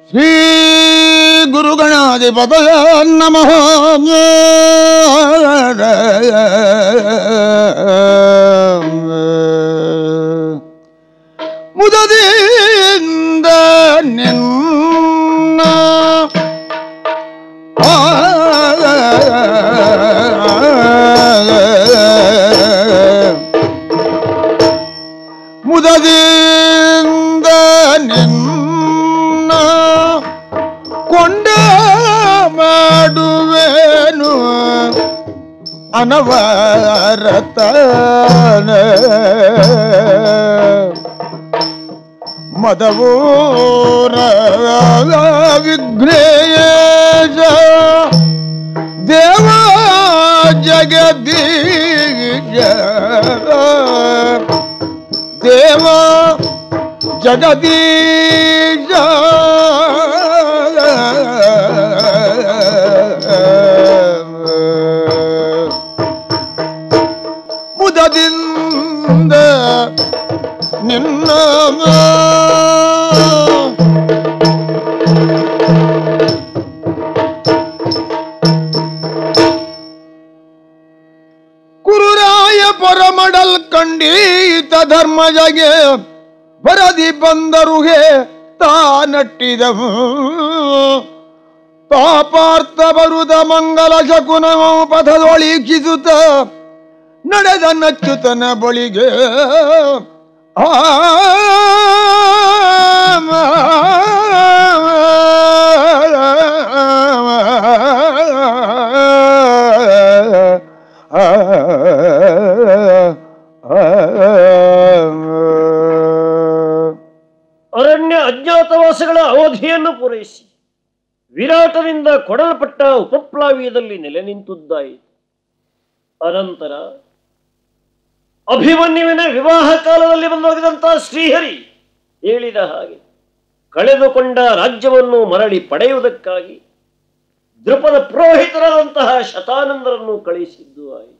ಶ್ರೀ ಗುರುಗಣಾಧಿಪತಯ ನಮಃ. ಮುದದಿಂದ ನಿನ್ನ ಮುದದಿಂದ ನಿನ್ನ ಕೊಂಡ ಮಾಡುವೆನು ಅನವರತ ಮದವೂರ ವಿಘ್ನೇಶ ದೇವ ಜಗದೀಶ ದೇವ ಜಗದೀಶ ಮುದದಿಂದ ನಿನ್ನ ಕುರುರಾಯ ಪರಮಡಲ್ ಕಂಡೀತ ಧರ್ಮಜಗೆ ಬರದಿ ಬಂದರುಗೆ ತಾನಟ್ಟಿದವು ಪಾಪಾರ್ಥ ಬರುದ ಮಂಗಲ ಶಕುನ ಪಥದೊಳೀಕ್ಷಿಸುತ್ತ ನಡೆದ ನಚ್ಚುತನ ಬಳಿಗೆ ಅರಣ್ಯ ಅಜ್ಞಾತವಾಸಗಳ ಅವಧಿಯನ್ನು ಪೂರೈಸಿ ವಿರಾಟನಿಂದ ಕೊಡಲ್ಪಟ್ಟ ಉಪಪ್ಲಾವ್ಯದಲ್ಲಿ ನೆಲೆ ನಿಂತುದ್ದಾಯಿತು. ಅನಂತರ ಅಭಿಮನ್ಯುವಿನ ವಿವಾಹ ಕಾಲದಲ್ಲಿ ಬಂದೋಗಿದಂತಹ ಶ್ರೀಹರಿ ಹೇಳಿದ ಹಾಗೆ ಕಳೆದುಕೊಂಡ ರಾಜ್ಯವನ್ನು ಮರಳಿ ಪಡೆಯುವುದಕ್ಕಾಗಿ ದೃಪದ ಪುರೋಹಿತರಾದಂತಹ ಶತಾನಂದರನ್ನು ಕಳುಹಿಸಿದ್ದು ಆಯಿತು.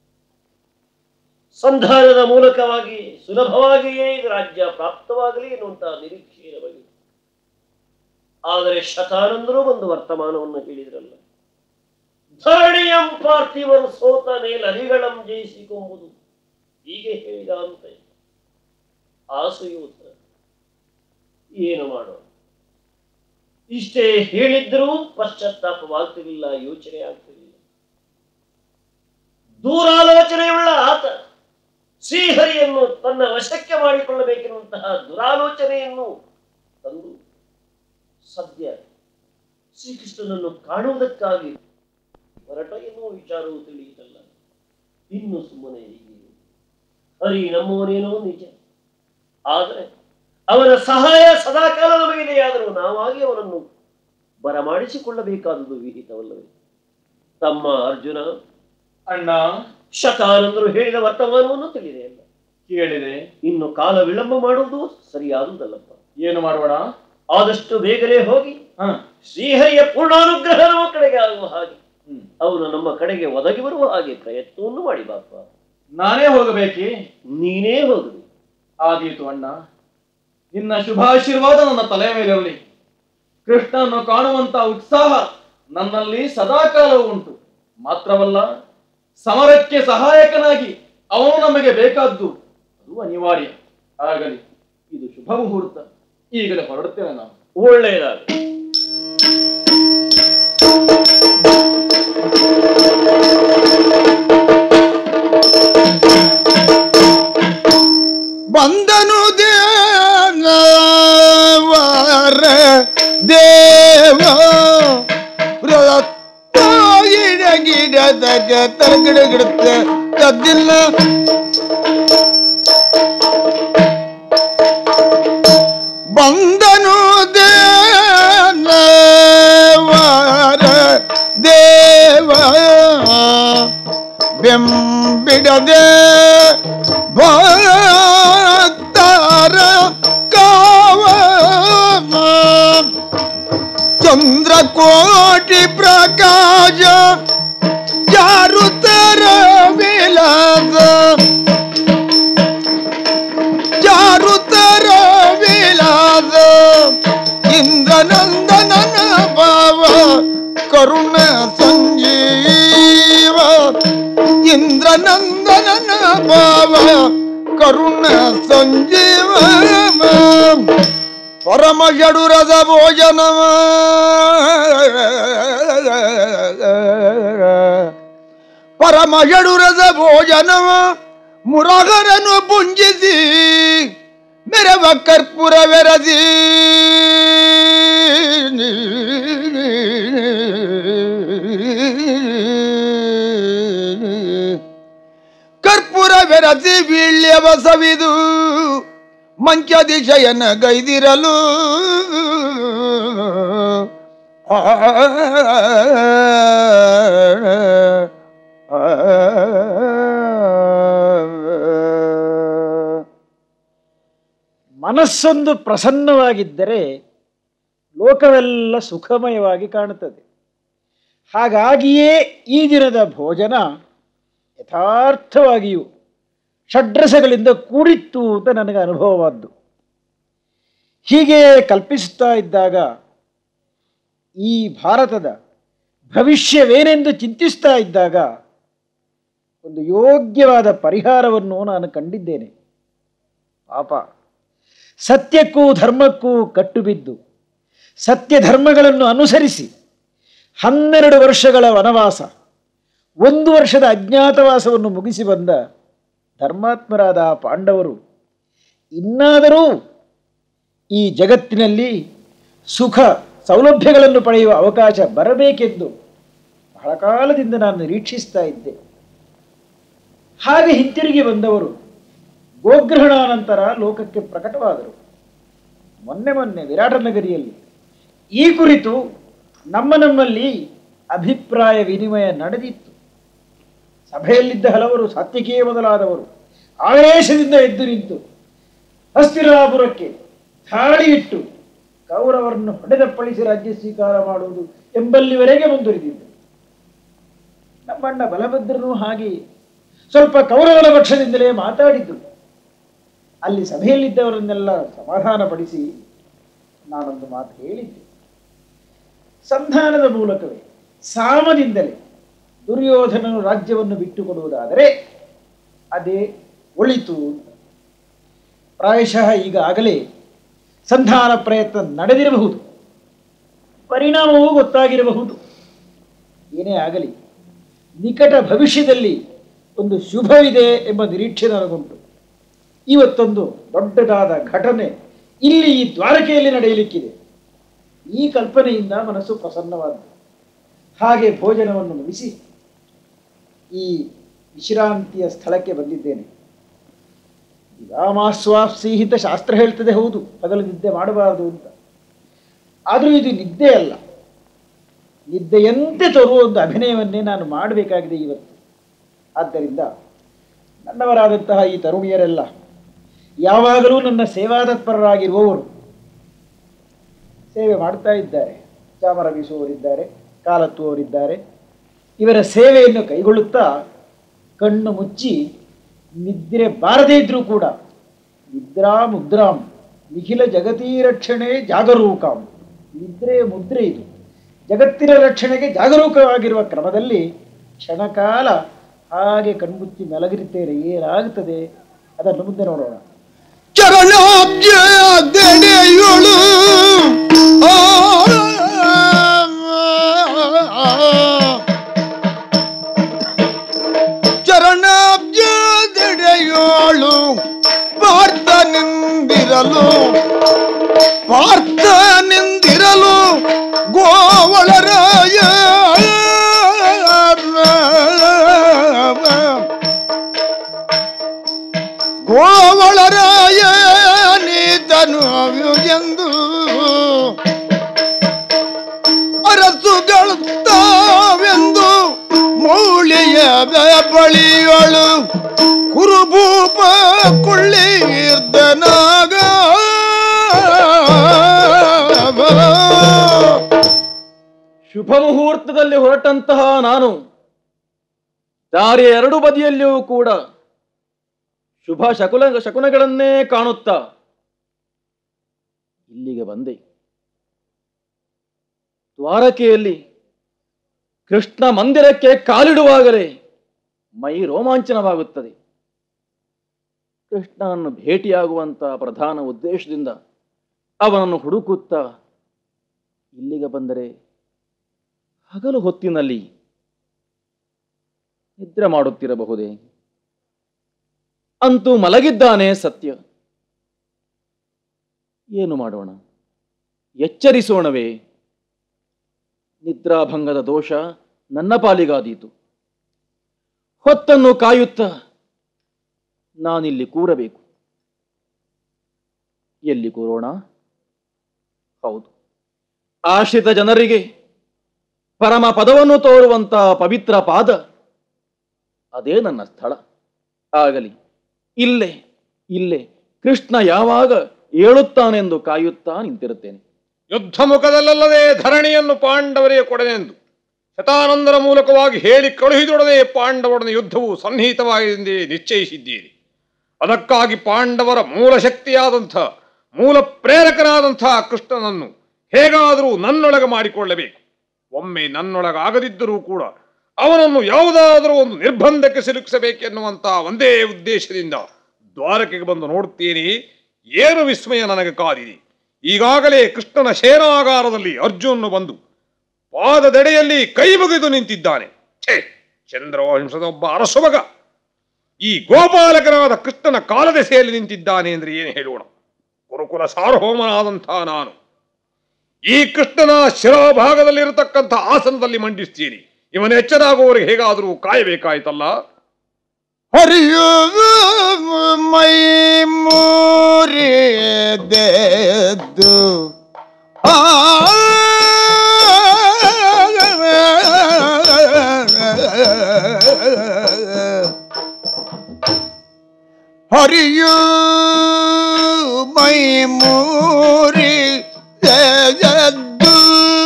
ಸಂಧಾನದ ಮೂಲಕವಾಗಿ ಸುಲಭವಾಗಿಯೇ ಇದು ರಾಜ್ಯ ಪ್ರಾಪ್ತವಾಗಲಿ ಎನ್ನುವಂತಹ ನಿರೀಕ್ಷೆ ಇರಬಹುದು. ಆದರೆ ಶತಾನಂದರು ಒಂದು ವರ್ತಮಾನವನ್ನು ಹೇಳಿದ್ರಲ್ಲ, ಧರಣಿಯಂ ಪಾರ್ಥಿವರು ಸೋತ ನೇಲರಿಗಳಂ ಜಯಿಸಿಕೊಂಬುದು, ಹೀಗೆ ಹೇಳಿದ ಅಂತ ಆಸೆಯೂತ ಏನು ಮಾಡೋಣ. ಇಷ್ಟೇ ಹೇಳಿದ್ರೂ ಪಶ್ಚಾತ್ತಾಪವಾಗ್ತಿರಲಿಲ್ಲ, ಯೋಚನೆ ಆಗ್ತಿರಲಿಲ್ಲ. ದೂರಾಲೋಚನೆಯುಳ್ಳ ಆತ ಶ್ರೀಹರಿಯನ್ನು ತನ್ನ ವಶಕ್ಕೆ ಮಾಡಿಕೊಳ್ಳಬೇಕೆನ್ನುವಂತಹ ದುರಾಲೋಚನೆಯನ್ನು ತಂದು ಸದ್ಯ ಶ್ರೀಕೃಷ್ಣನನ್ನು ಕಾಣುವುದಕ್ಕಾಗಿ ಹೊರಟ ಎನ್ನುವ ವಿಚಾರವು ತಿಳಿಯಿತಲ್ಲ. ಇನ್ನು ಸುಮ್ಮನೆ ಹೀಗೆ ಹರಿ ನಮ್ಮವನೇನೋ ನಿಜ, ಆದರೆ ಅವನ ಸಹಾಯ ಸದಾಕಾಲ ನಮಗಿದೆಯಾದರೂ ನಾವಾಗಿ ಅವನನ್ನು ಬರಮಾಡಿಸಿಕೊಳ್ಳಬೇಕಾದುದು ವಿಹಿತವಲ್ಲವೇ? ತಮ್ಮ ಅರ್ಜುನ, ಅಣ್ಣ, ಶತಾನಂದರು ಹೇಳಿದ ವರ್ತಮಾನವನ್ನು ತಿಳಿದೆಯಲ್ಲ, ಕೇಳಿದೆ. ಇನ್ನು ಕಾಲ ವಿಳಂಬ ಮಾಡುವುದು ಸರಿಯಾದುದಲ್ಲಪ್ಪ. ಏನು ಮಾಡೋಣ? ಆದಷ್ಟು ಬೇಗನೆ ಹೋಗಿ ಶ್ರೀಹರಿಯ ಪೂರ್ಣಾನುಗ್ರಹ ನಮ್ಮ ಕಡೆಗೆ ಆಗುವ ಹಾಗೆ, ಅವನು ನಮ್ಮ ಕಡೆಗೆ ಒದಗಿ ಬರುವ ಹಾಗೆ ಪ್ರಯತ್ನವನ್ನು ಮಾಡಿ ಬಾಪ. ನಾನೇ ಹೋಗಬೇಕೇ? ನೀನೇ ಹೋಗು. ಆದೀತು ಅಣ್ಣ, ನಿನ್ನ ಶುಭಾಶೀರ್ವಾದ ನನ್ನ ತಲೆಯ ಮೇಲಿರಲಿ. ಕೃಷ್ಣನನ್ನು ಕಾಣುವಂತ ಉತ್ಸಾಹ ನನ್ನಲ್ಲಿ ಸದಾಕಾಲವೂ ಉಂಟು. ಮಾತ್ರವಲ್ಲ, ಸಮರಕ್ಕೆ ಸಹಾಯಕನಾಗಿ ಅವನು ನಮಗೆ ಬೇಕಾದ್ದು, ಅದು ಅನಿವಾರ್ಯ. ಆಗಲಿ, ಇದು ಶುಭ ಮುಹೂರ್ತ. ಈಗಲೇ ಹೊರಡುತ್ತೇನೆ ನಾನು. ಒಳ್ಳೆಯದಾಗಲಿ. ಬಂದನು ದೇವರ ದೇವ ಗಿಡದಾಗ ತರಗಿಡಗಿಡುತ್ತೆ ಕದ್ದಿಲ್ಲ. ಬಂದನು ದೇವರ ದೇವ ಬೆಂಬಿಡದೆ ಭಕ್ತರ ಕಾವ ಚಂದ್ರಕೋಟಿ ಪ್ರಕಾಶ ಜಾರುತರ ವಿಲಾಸ ಜಾರುತರ ವಿಲಾಸ ಇಂದ್ರನಂದ ಕರುಣ ಸಂಜೀವ ಇಂದ್ರನಂದನನ ಭಾವ ಕರುಣ ಸಂಜೀವ ಪರಮ ಷಡುರಸ ಭೋಜನವ ಪರಮ ಷಡುರಸ ಭೋಜನವ ಮುರಗರನು ಪುಂಜಿಸಿ ಮೆರವ ಕರ್ಪೂರವೆರಸಿ ಕರ್ಪೂರವೆರಸಿ ವೀಳ್ಯವ ಸವಿದು ಮಂಚದಿಶಯನ ಗೈದಿರಲು ಮನಸ್ಸೊಂದು ಪ್ರಸನ್ನವಾಗಿದ್ದರೆ ಲೋಕವೆಲ್ಲ ಸುಖಮಯವಾಗಿ ಕಾಣುತ್ತದೆ. ಹಾಗಾಗಿಯೇ ಈ ದಿನದ ಭೋಜನ ಯಥಾರ್ಥವಾಗಿಯೂ ಷಡ್ರಸಗಳಿಂದ ಕೂಡಿತ್ತು ಅಂತ ನನಗೆ ಅನುಭವವಾದ್ದು. ಹೀಗೆ ಕಲ್ಪಿಸುತ್ತಾ ಇದ್ದಾಗ ಈ ಭಾರತದ ಭವಿಷ್ಯವೇನೆಂದು ಚಿಂತಿಸ್ತಾ ಇದ್ದಾಗ ಒಂದು ಯೋಗ್ಯವಾದ ಪರಿಹಾರವನ್ನು ನಾನು ಕಂಡಿದ್ದೇನೆ. ಪಾಪ ಸತ್ಯಕ್ಕೂ ಧರ್ಮಕ್ಕೂ ಕಟ್ಟುಬಿದ್ದು ಸತ್ಯ ಧರ್ಮಗಳನ್ನು ಅನುಸರಿಸಿ 12 ವರ್ಷಗಳ ವನವಾಸ 1 ವರ್ಷದ ಅಜ್ಞಾತವಾಸವನ್ನು ಮುಗಿಸಿ ಬಂದ ಧರ್ಮಾತ್ಮರಾದ ಪಾಂಡವರು ಇನ್ನಾದರೂ ಈ ಜಗತ್ತಿನಲ್ಲಿ ಸುಖ ಸೌಲಭ್ಯಗಳನ್ನು ಪಡೆಯುವ ಅವಕಾಶ ಬರಬೇಕೆಂದು ಬಹಳ ಕಾಲದಿಂದ ನಾನು ನಿರೀಕ್ಷಿಸ್ತಾ ಇದ್ದೆ. ಹಾಗೆ ಹಿಂತಿರುಗಿ ಬಂದವರು ಗೋಗ್ರಹಣಾನಂತರ ಲೋಕಕ್ಕೆ ಪ್ರಕಟವಾದರು. ಮೊನ್ನೆ ವಿರಾಟನಗರಿಯಲ್ಲಿ ಈ ಕುರಿತು ನಮ್ಮಲ್ಲಿ ಅಭಿಪ್ರಾಯ ವಿನಿಮಯ ನಡೆದಿತ್ತು. ಸಭೆಯಲ್ಲಿದ್ದ ಹಲವರು ಸಾತ್ವಿಕೇ ಮೊದಲಾದವರು ಆವೇಶದಿಂದ ಎದ್ದು ನಿಂತು ಹಸ್ತಿನಾಪುರಕ್ಕೆ ಧಾಳಿ ಇಟ್ಟು ಕೌರವರನ್ನು ಹೊಡೆದಪ್ಪಳಿಸಿ ರಾಜ್ಯ ಸ್ವೀಕಾರ ಮಾಡುವುದು ಎಂಬಲ್ಲಿವರೆಗೆ ಮುಂದುವರಿದಿದ್ದರು. ನಮ್ಮಣ್ಣ ಬಲಭದ್ರನು ಹಾಗೆ ಸ್ವಲ್ಪ ಕೌರವರ ಪಕ್ಷದಿಂದಲೇ ಮಾತಾಡಿದ್ದು. ಅಲ್ಲಿ ಸಭೆಯಲ್ಲಿದ್ದವರನ್ನೆಲ್ಲ ಸಮಾಧಾನಪಡಿಸಿ ನಾನೊಂದು ಮಾತು ಹೇಳಿದ್ದೆ. ಸಂಧಾನದ ಮೂಲಕವೇ ಸಾಮದಿಂದಲೇ ದುರ್ಯೋಧನನು ರಾಜ್ಯವನ್ನು ಬಿಟ್ಟುಕೊಡುವುದಾದರೆ ಅದೇ ಒಳಿತು ಅಂತ. ಪ್ರಾಯಶಃ ಈಗಾಗಲೇ ಸಂಧಾನ ಪ್ರಯತ್ನ ನಡೆದಿರಬಹುದು, ಪರಿಣಾಮವೂ ಗೊತ್ತಾಗಿರಬಹುದು. ಏನೇ ಆಗಲಿ ನಿಕಟ ಭವಿಷ್ಯದಲ್ಲಿ ಒಂದು ಶುಭವಿದೆ ಎಂಬ ನಿರೀಕ್ಷೆ ನನಗುಂಟು. ಇವತ್ತೊಂದು ದೊಡ್ಡದಾದ ಘಟನೆ ಇಲ್ಲಿ ಈ ದ್ವಾರಕೆಯಲ್ಲಿ ನಡೆಯಲಿಕ್ಕಿದೆ. ಈ ಕಲ್ಪನೆಯಿಂದ ಮನಸ್ಸು ಪ್ರಸನ್ನವಾದ್ದು. ಹಾಗೆ ಭೋಜನವನ್ನು ಮುಗಿಸಿ ಈ ವಿಶ್ರಾಂತಿಯ ಸ್ಥಳಕ್ಕೆ ಬಂದಿದ್ದೇನೆ. ವಿರಾಮಾಸ್ವಾಪ್ಸೀಹಿತ ಶಾಸ್ತ್ರ ಹೇಳ್ತದೆ, ಹೌದು, ಹಗಲು ನಿದ್ದೆ ಮಾಡಬಾರದು ಅಂತ. ಆದರೂ ಇದು ನಿದ್ದೆ ಅಲ್ಲ, ನಿದ್ದೆಯಂತೆ ತರುವ ಒಂದು ಅಭಿನಯವನ್ನೇ ನಾನು ಮಾಡಬೇಕಾಗಿದೆ ಇವತ್ತು. ಆದ್ದರಿಂದ ನನ್ನವರಾದಂತಹ ಈ ತರುಣಿಯರೆಲ್ಲ ಯಾವಾಗಲೂ ನನ್ನ ಸೇವಾತತ್ಪರರಾಗಿರುವವರು ಸೇವೆ ಮಾಡ್ತಾ ಇದ್ದಾರೆ. ಚಾಮರ ಬೀಸುವವರಿದ್ದಾರೆ, ಕಾಲತ್ತುವವರಿದ್ದಾರೆ. ಇವರ ಸೇವೆಯನ್ನು ಕೈಗೊಳ್ಳುತ್ತಾ ಕಣ್ಣು ಮುಚ್ಚಿ ನಿದ್ರೆ ಬಾರದೇ ಇದ್ರೂ ಕೂಡ ನಿದ್ರಾಂ ಮುದ್ರಾಂ ನಿಖಿಲ ಜಗತೀ ರಕ್ಷಣೆ ಜಾಗರೂಕಾಂ, ನಿದ್ರೆ ಮುದ್ರೆ ಇದು. ಜಗತ್ತಿನ ರಕ್ಷಣೆಗೆ ಜಾಗರೂಕವಾಗಿರುವ ಕ್ರಮದಲ್ಲಿ ಕ್ಷಣಕಾಲ ಹಾಗೆ ಕಣ್ಮುಚ್ಚಿ ಮಲಗಿರುತ್ತೇನೆ. ಏನಾಗುತ್ತದೆ ಅದನ್ನು ಮುಂದೆ ನೋಡೋಣ. ಚರಣಾಬ್ಜಡೆಯೊಳು ಚರಣಾಬ್ಜಡೆಯೋಳು ಪಾರ್ಥನಿಂದಿರಲು ಗೋವಳರಾಯ ಗೋವಳರಾಯ ನೀತನು ಎಂದು ಅರಸುಗಳುತ್ತಾವೆಂದು ಮೌಳಿಯ ಬಳಿಯಳು ಕುರುಭೂಪ ಕೊಳ್ಳಿರ್ದನಾಗ ಶುಭ ಮುಹೂರ್ತದಲ್ಲಿ ಹೊರಟಂತಹ ನಾನು ದಾರಿಯ 2 ಬದಿಯಲ್ಲಿಯೂ ಕೂಡ ಶುಭ ಶಕುನಗಳನ್ನೇ ಕಾಣುತ್ತಾ ಇಲ್ಲಿಗೆ ಬಂದೆ. ದ್ವಾರಕೆಯಲ್ಲಿ ಕೃಷ್ಣ ಮಂದಿರಕ್ಕೆ ಕಾಲಿಡುವಾಗಲೇ ಮೈ ರೋಮಾಂಚನವಾಗುತ್ತದೆ. ಕೃಷ್ಣನನ್ನು ಭೇಟಿಯಾಗುವಂತ ಪ್ರಧಾನ ಉದ್ದೇಶದಿಂದ ಅವನನ್ನು ಹುಡುಕುತ್ತಾ ಇಲ್ಲಿಗೆ ಬಂದರೆ ಹಗಲು ಹೊತ್ತಿನಲ್ಲಿ ನಿದ್ರೆ ಮಾಡುತ್ತಿರಬಹುದೇ? ಅಂತೂ ಮಲಗಿದ್ದಾನೆ ಸತ್ಯ. ಏನು ಮಾಡೋಣ? ಎಚ್ಚರಿಸೋಣವೇ? ನಿದ್ರಾಭಂಗದ ದೋಷ ನನ್ನ ಪಾಲಿಗಾದೀತು. ಹೊತ್ತನ್ನು ಕಾಯುತ್ತಾ ನಾನಿಲ್ಲಿ ಕೂರಬೇಕು. ಎಲ್ಲಿ ಕೂರೋಣ? ಹೌದು, ಆಶ್ರಿತ ಜನರಿಗೆ ಪರಮ ಪದವನ್ನು ತೋರುವಂತ ಪವಿತ್ರ ಪಾದ, ಅದೇ ನನ್ನ ಸ್ಥಳ. ಆಗಲಿ, ಇಲ್ಲೇ ಇಲ್ಲೇ ಕೃಷ್ಣ ಯಾವಾಗ ಏಳುತ್ತಾನೆಂದು ಕಾಯುತ್ತಾ ನಿಂತಿರುತ್ತೇನೆ. ಯುದ್ಧ ಮುಖದಲ್ಲದೆ ಧರಣಿಯನ್ನು ಪಾಂಡವರಿಗೆ ಕೊಡನೆಂದು ಶತಾನಂದರ ಮೂಲಕವಾಗಿ ಹೇಳಿ ಕಳುಹಿದೊಡನೆ ಪಾಂಡವರೊಡನೆ ಯುದ್ಧವು ಸನ್ನಿಹಿತವಾಗಿದೆ ನಿಶ್ಚಯಿಸಿದ್ದೀರಿ. ಅದಕ್ಕಾಗಿ ಪಾಂಡವರ ಮೂಲ ಶಕ್ತಿಯಾದಂಥ ಮೂಲ ಪ್ರೇರಕನಾದಂತಹ ಕೃಷ್ಣನನ್ನು ಹೇಗಾದರೂ ನನ್ನೊಳಗೆ ಮಾಡಿಕೊಳ್ಳಬೇಕು. ಒಮ್ಮೆ ನನ್ನೊಳಗಾಗದಿದ್ದರೂ ಕೂಡ ಅವನನ್ನು ಯಾವುದಾದರೂ ಒಂದು ನಿರ್ಬಂಧಕ್ಕೆ ಸಿಲುಕಿಸಬೇಕೆನ್ನುವಂಥ ಒಂದೇ ಉದ್ದೇಶದಿಂದ ದ್ವಾರಕೆಗೆ ಬಂದು ನೋಡುತ್ತೇನೆ. ಏನು ವಿಸ್ಮಯ ನನಗೆ ಕಾದಿದೆ. ಈಗಾಗಲೇ ಕೃಷ್ಣನ ಶೇನಾಗಾರದಲ್ಲಿ ಅರ್ಜುನನು ಬಂದು ಪಾದದೆಡೆಯಲ್ಲಿ ಕೈ ಮುಗಿದು ನಿಂತಿದ್ದಾನೆ. ಚಂದ್ರವಂಶದ ಒಬ್ಬ ಅರಸುಮಗ ಈ ಗೋಪಾಲಕನಾದ ಕೃಷ್ಣನ ಕಾಲದೆಸೆಯಲ್ಲಿ ನಿಂತಿದ್ದಾನೆ ಅಂದರೆ ಏನು ಹೇಳೋಣ? ಗುರುಕುಲ ಸಾರ್ವಭೌಮನಾದಂಥ ನಾನು ಈ ಕೃಷ್ಣನ ಶಿರೋಭಾಗದಲ್ಲಿರತಕ್ಕಂಥ ಆಸನದಲ್ಲಿ ಮಂಡಿಸ್ತೀನಿ. ಇವನ ಎಚ್ಚರಾಗುವವರೆಗೆ ಹೇಗಾದರೂ ಕಾಯಬೇಕಾಯ್ತಲ್ಲ. ಹರಿಯು ಮೈ ಮುರಿದೆದ್ದು ಹರಿಯು ಮೈ ಮುರಿದೆದ್ದು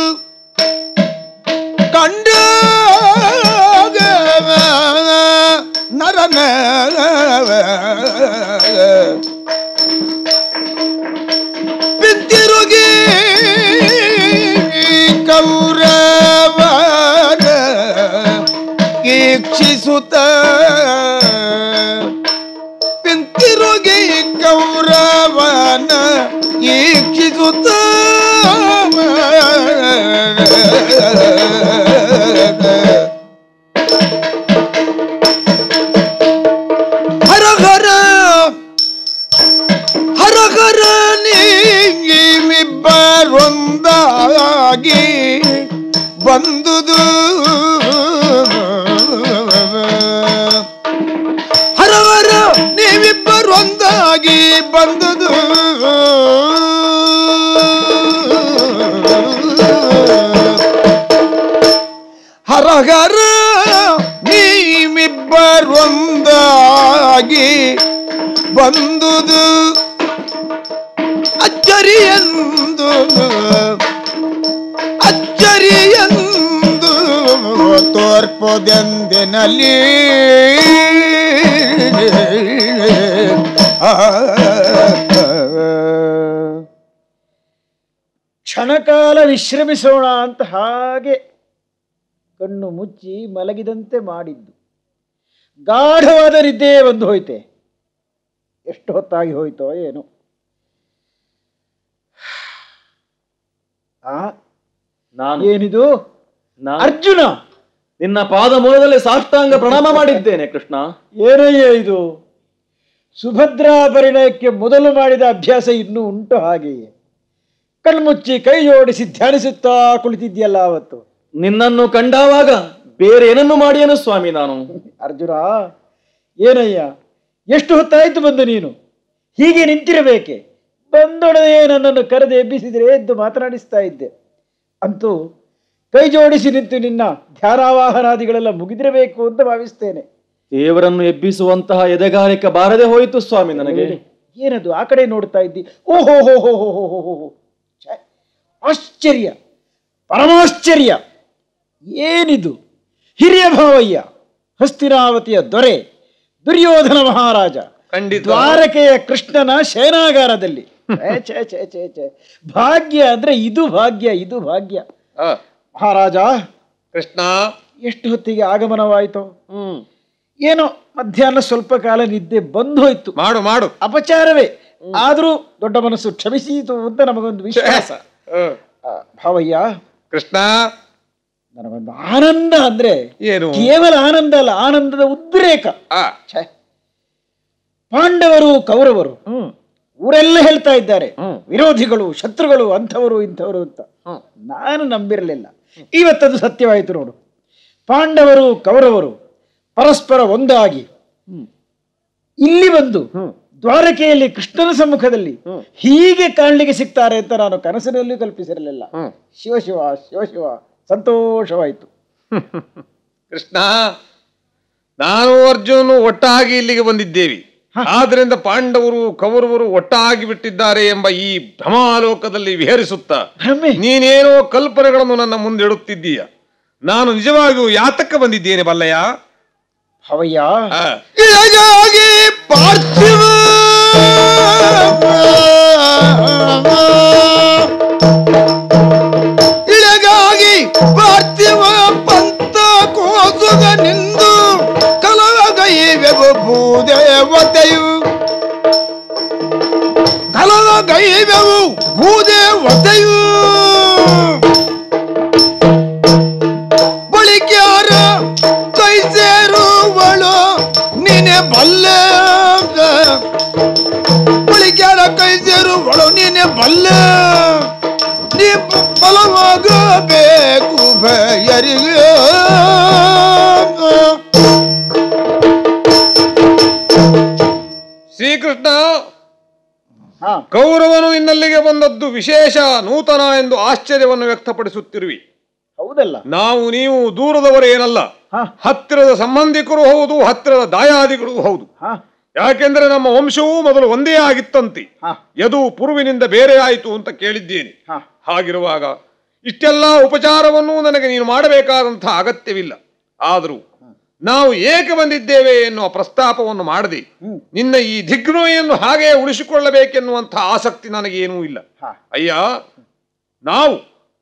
ಕಂಡ ನರನ ಪಿಂತಿರುಗಿ ಕೌರವನ ಈಕ್ಷಿಸುತ್ತ ಪಿಂತಿರುಗಿ ಕೌರವನ ಈಕ್ಷಿಸುತ್ತ ಹರಹರ ನೀವಿಬ್ಬರೊಂದಾಗಿ ಬಂದುದು ಹರಹರ ನೀವಿಬ್ಬರೊಂದಾಗಿ ಬಂದುದು ಹರಹರ ನೀವಿಬ್ಬರೊಂದಾಗಿ ಬಂದುದು ಅಚ್ಚರಿಯಂದು ಅಚ್ಚರಿಯಂದು ತೋರ್ಪದೆಂದಿನಲ್ಲಿ ಕ್ಷಣಕಾಲ ವಿಶ್ರಮಿಸೋಣ ಅಂತ ಹಾಗೆ ಕಣ್ಣು ಮುಚ್ಚಿ ಮಲಗಿದಂತೆ ಮಾಡಿದ್ದು ಗಾಢವಾದ ನಿದ್ದೆ ಬಂದು ಹೋಯ್ತೆ. ಎಷ್ಟು ಹೊತ್ತಾಗಿ ಹೋಯ್ತೋ ಏನು. ಏನಿದು? ಅರ್ಜುನ, ನಿನ್ನ ಪಾದ ಮೂಲದಲ್ಲಿ ಸಾಷ್ಟಾಂಗ ಪ್ರಣಾಮ ಮಾಡಿದ್ದೇನೆ ಕೃಷ್ಣ. ಏನಯ್ಯ ಇದು? ಸುಭದ್ರಾ ಪರಿಣಯಕ್ಕೆ ಮೊದಲು ಮಾಡಿದ ಅಭ್ಯಾಸ ಇನ್ನೂ ಉಂಟು ಹಾಗೆಯೇ ಕಣ್ಮುಚ್ಚಿ ಕೈ ಜೋಡಿಸಿ ಧ್ಯಾನಿಸುತ್ತಾ ಕುಳಿತಿದ್ಯಲ್ಲ ಅವತ್ತು. ನಿನ್ನನ್ನು ಕಂಡಾವಾಗ ಬೇರೆ ಏನನ್ನು ಮಾಡಿಯೇನು ಸ್ವಾಮಿ ನಾನು. ಅರ್ಜುನ, ಏನಯ್ಯ ಎಷ್ಟು ಹೊತ್ತಾಯ್ತು ಬಂದು ನೀನು? ಹೀಗೆ ನಿಂತಿರಬೇಕೆ? ಬಂದೊಡನೆ ನನ್ನನ್ನು ಕರೆದು ಎಬ್ಬಿಸಿದರೆ ಎದ್ದು ಮಾತನಾಡಿಸ್ತಾ ಇದ್ದೆ. ಅಂತೂ ಕೈ ಜೋಡಿಸಿ ನಿಂತು ನಿನ್ನ ಧ್ಯಾನಾವಾಹನಾದಿಗಳೆಲ್ಲ ಮುಗಿದಿರಬೇಕು ಅಂತ ಭಾವಿಸ್ತೇನೆ. ದೇವರನ್ನು ಎಬ್ಬಿಸುವಂತಹ ಎದೆಗಾರಿಕೆ ಬಾರದೆ ಹೋಯಿತು ಸ್ವಾಮಿ ನನಗೆ. ಏನದು ಆ ಕಡೆ ನೋಡ್ತಾ ಇದ್ದಿ? ಓಹೋ ಹೋ ಹೋ ಹೋ ಹೋ ಹೋ ಹೋ, ಆಶ್ಚರ್ಯ, ಪರಮಾಶ್ಚರ್ಯ. ಏನಿದು? ಹಿರಿಯ ಭಾವಯ್ಯ, ಹಸ್ತಿನಾವತಿಯ ದೊರೆ, ದುರ್ಯೋಧನ ಮಹಾರಾಜ, ದ್ವಾರಕೆಯ ಕೃಷ್ಣನ ಶಯನಾಗಾರದಲ್ಲಿ. ಭಾಗ್ಯ ಅಂದ್ರೆ ಇದು ಭಾಗ್ಯ, ಇದು ಭಾಗ್ಯ. ಮಹಾರಾಜ, ಕೃಷ್ಣ, ಎಷ್ಟು ಹೊತ್ತಿಗೆ ಆಗಮನವಾಯಿತು? ಏನೋ ಮಧ್ಯಾಹ್ನ ಸ್ವಲ್ಪ ಕಾಲ ನಿದ್ದೆ ಬಂದು ಹೋಯ್ತು. ಮಾಡು ಮಾಡು. ಅಪಚಾರವೇ ಆದರೂ ದೊಡ್ಡ ಮನಸ್ಸು ಕ್ಷಮಿಸೀತು ಅಂತ ನಮಗೊಂದು ವಿಶ್ವಾಸ. ಭಾವಯ್ಯ ಕೃಷ್ಣ, ನನಗೊಂದು ಆನಂದ ಅಂದ್ರೆ ಏನು? ಕೇವಲ ಆನಂದ ಅಲ್ಲ, ಆನಂದದ ಉದ್ರೇಕ. ಛೆ, ಪಾಂಡವರು ಕೌರವರು ಊರೆಲ್ಲ ಹೇಳ್ತಾ ಇದ್ದಾರೆ ವಿರೋಧಿಗಳು, ಶತ್ರುಗಳು, ಅಂಥವರು ಇಂಥವರು ಅಂತ. ನಾನು ನಂಬಿರಲಿಲ್ಲ. ಇವತ್ತದು ಸತ್ಯವಾಯಿತು ನೋಡು. ಪಾಂಡವರು ಕೌರವರು ಪರಸ್ಪರ ಒಂದಾಗಿ ಇಲ್ಲಿ ಬಂದು ದ್ವಾರಕೆಯಲ್ಲಿ ಕೃಷ್ಣನ ಸಮ್ಮುಖದಲ್ಲಿ ಹೀಗೆ ಕಾಣಲಿಕ್ಕೆ ಸಿಗ್ತಾರೆ ಅಂತ ನಾನು ಕನಸಿನಲ್ಲೂ ಕಲ್ಪಿಸಿರಲಿಲ್ಲ. ಶಿವ ಶಿವ ಶಿವ ಶಿವ, ಸಂತೋಷವಾಯಿತು. ಕೃಷ್ಣ, ನಾನು ಅರ್ಜುನನು ಒಟ್ಟಾಗಿ ಇಲ್ಲಿಗೆ ಬಂದಿದ್ದೇವೆ. ಆದ್ರಿಂದ ಪಾಂಡವರು ಕೌರವರು ಒಟ್ಟಾಗಿ ಬಿಟ್ಟಿದ್ದಾರೆ ಎಂಬ ಈ ಭ್ರಮಾಲೋಕದಲ್ಲಿ ವಿಹರಿಸುತ್ತಾ ನೀನೇನೋ ಕಲ್ಪನೆಗಳನ್ನು ನನ್ನ ಮುಂದೆ ಇಡುತ್ತಿದ್ದೀಯ. ನಾನು ನಿಜವಾಗಿಯೂ ಯಾತಕ್ಕೆ ಬಂದಿದ್ದೇನೆ ಬಲ್ಲಯ್ಯ? ಹವಯ್ಯ, ಇಳಗಾಗಿ ಪಾರ್ಥಿವ ಇಳಗಾಗಿ ಪಾರ್ಥಿವ ಪಂಥ ಕೋಸುಗ ನಿಂದು ಕಲವಗೈವೆವು ಭೂದೇವತೆಯು ಕಲವಗೈವೆವು ಭೂದೇವತೆಯು ಬಳಿಕ್ಯಾರ ಕೈ ಸೇರುವಳು ನೀನೆ ಬಲ್ಲೆ ಬಳಿಕ್ಯಾರ ಕೈ ಸೇರುವಳು ನೀನೆ ಬಲ್ಲೆ ನೀ ಬಲವಾಗಬೇಕು ಭಯರಿಗೆ. ಶ್ರೀಕೃಷ್ಣ, ಕೌರವನು ಇನ್ನಲ್ಲಿಗೆ ಬಂದದ್ದು ವಿಶೇಷ ನೂತನ ಎಂದು ಆಶ್ಚರ್ಯವನ್ನು ವ್ಯಕ್ತಪಡಿಸುತ್ತಿರುವಿ. ಹೌದಲ್ಲ? ನಾವು ನೀವು ದೂರದವರೇನಲ್ಲ, ಹತ್ತಿರದ ಸಂಬಂಧಿಕರು ಹೌದು, ಹತ್ತಿರದ ದಾಯಾದಿಗಳು ಹೌದು. ಯಾಕೆಂದ್ರೆ ನಮ್ಮ ವಂಶವೂ ಮೊದಲು ಒಂದೇ ಆಗಿತ್ತಂತೆ. ಯದು ಪುರುವಿನಿಂದ ಬೇರೆ ಆಯಿತು ಅಂತ ಕೇಳಿದ್ದೇನೆ. ಹಾಗಿರುವಾಗ ಇಷ್ಟೆಲ್ಲ ಉಪಚಾರವನ್ನು ನನಗೆ ನೀನು ಮಾಡಬೇಕಾದಂತಹ ಅಗತ್ಯವಿಲ್ಲ. ಆದರೂ ನಾವು ಏಕೆ ಬಂದಿದ್ದೇವೆ ಎನ್ನುವ ಪ್ರಸ್ತಾಪವನ್ನು ಮಾಡದೆ ನಿನ್ನ ಈ ದಿಗ್ನೋಯನ್ನು ಹಾಗೆ ಉಳಿಸಿಕೊಳ್ಳಬೇಕೆನ್ನುವಂತಹ ಆಸಕ್ತಿ ನನಗೇನೂ ಇಲ್ಲ. ಅಯ್ಯ, ನಾವು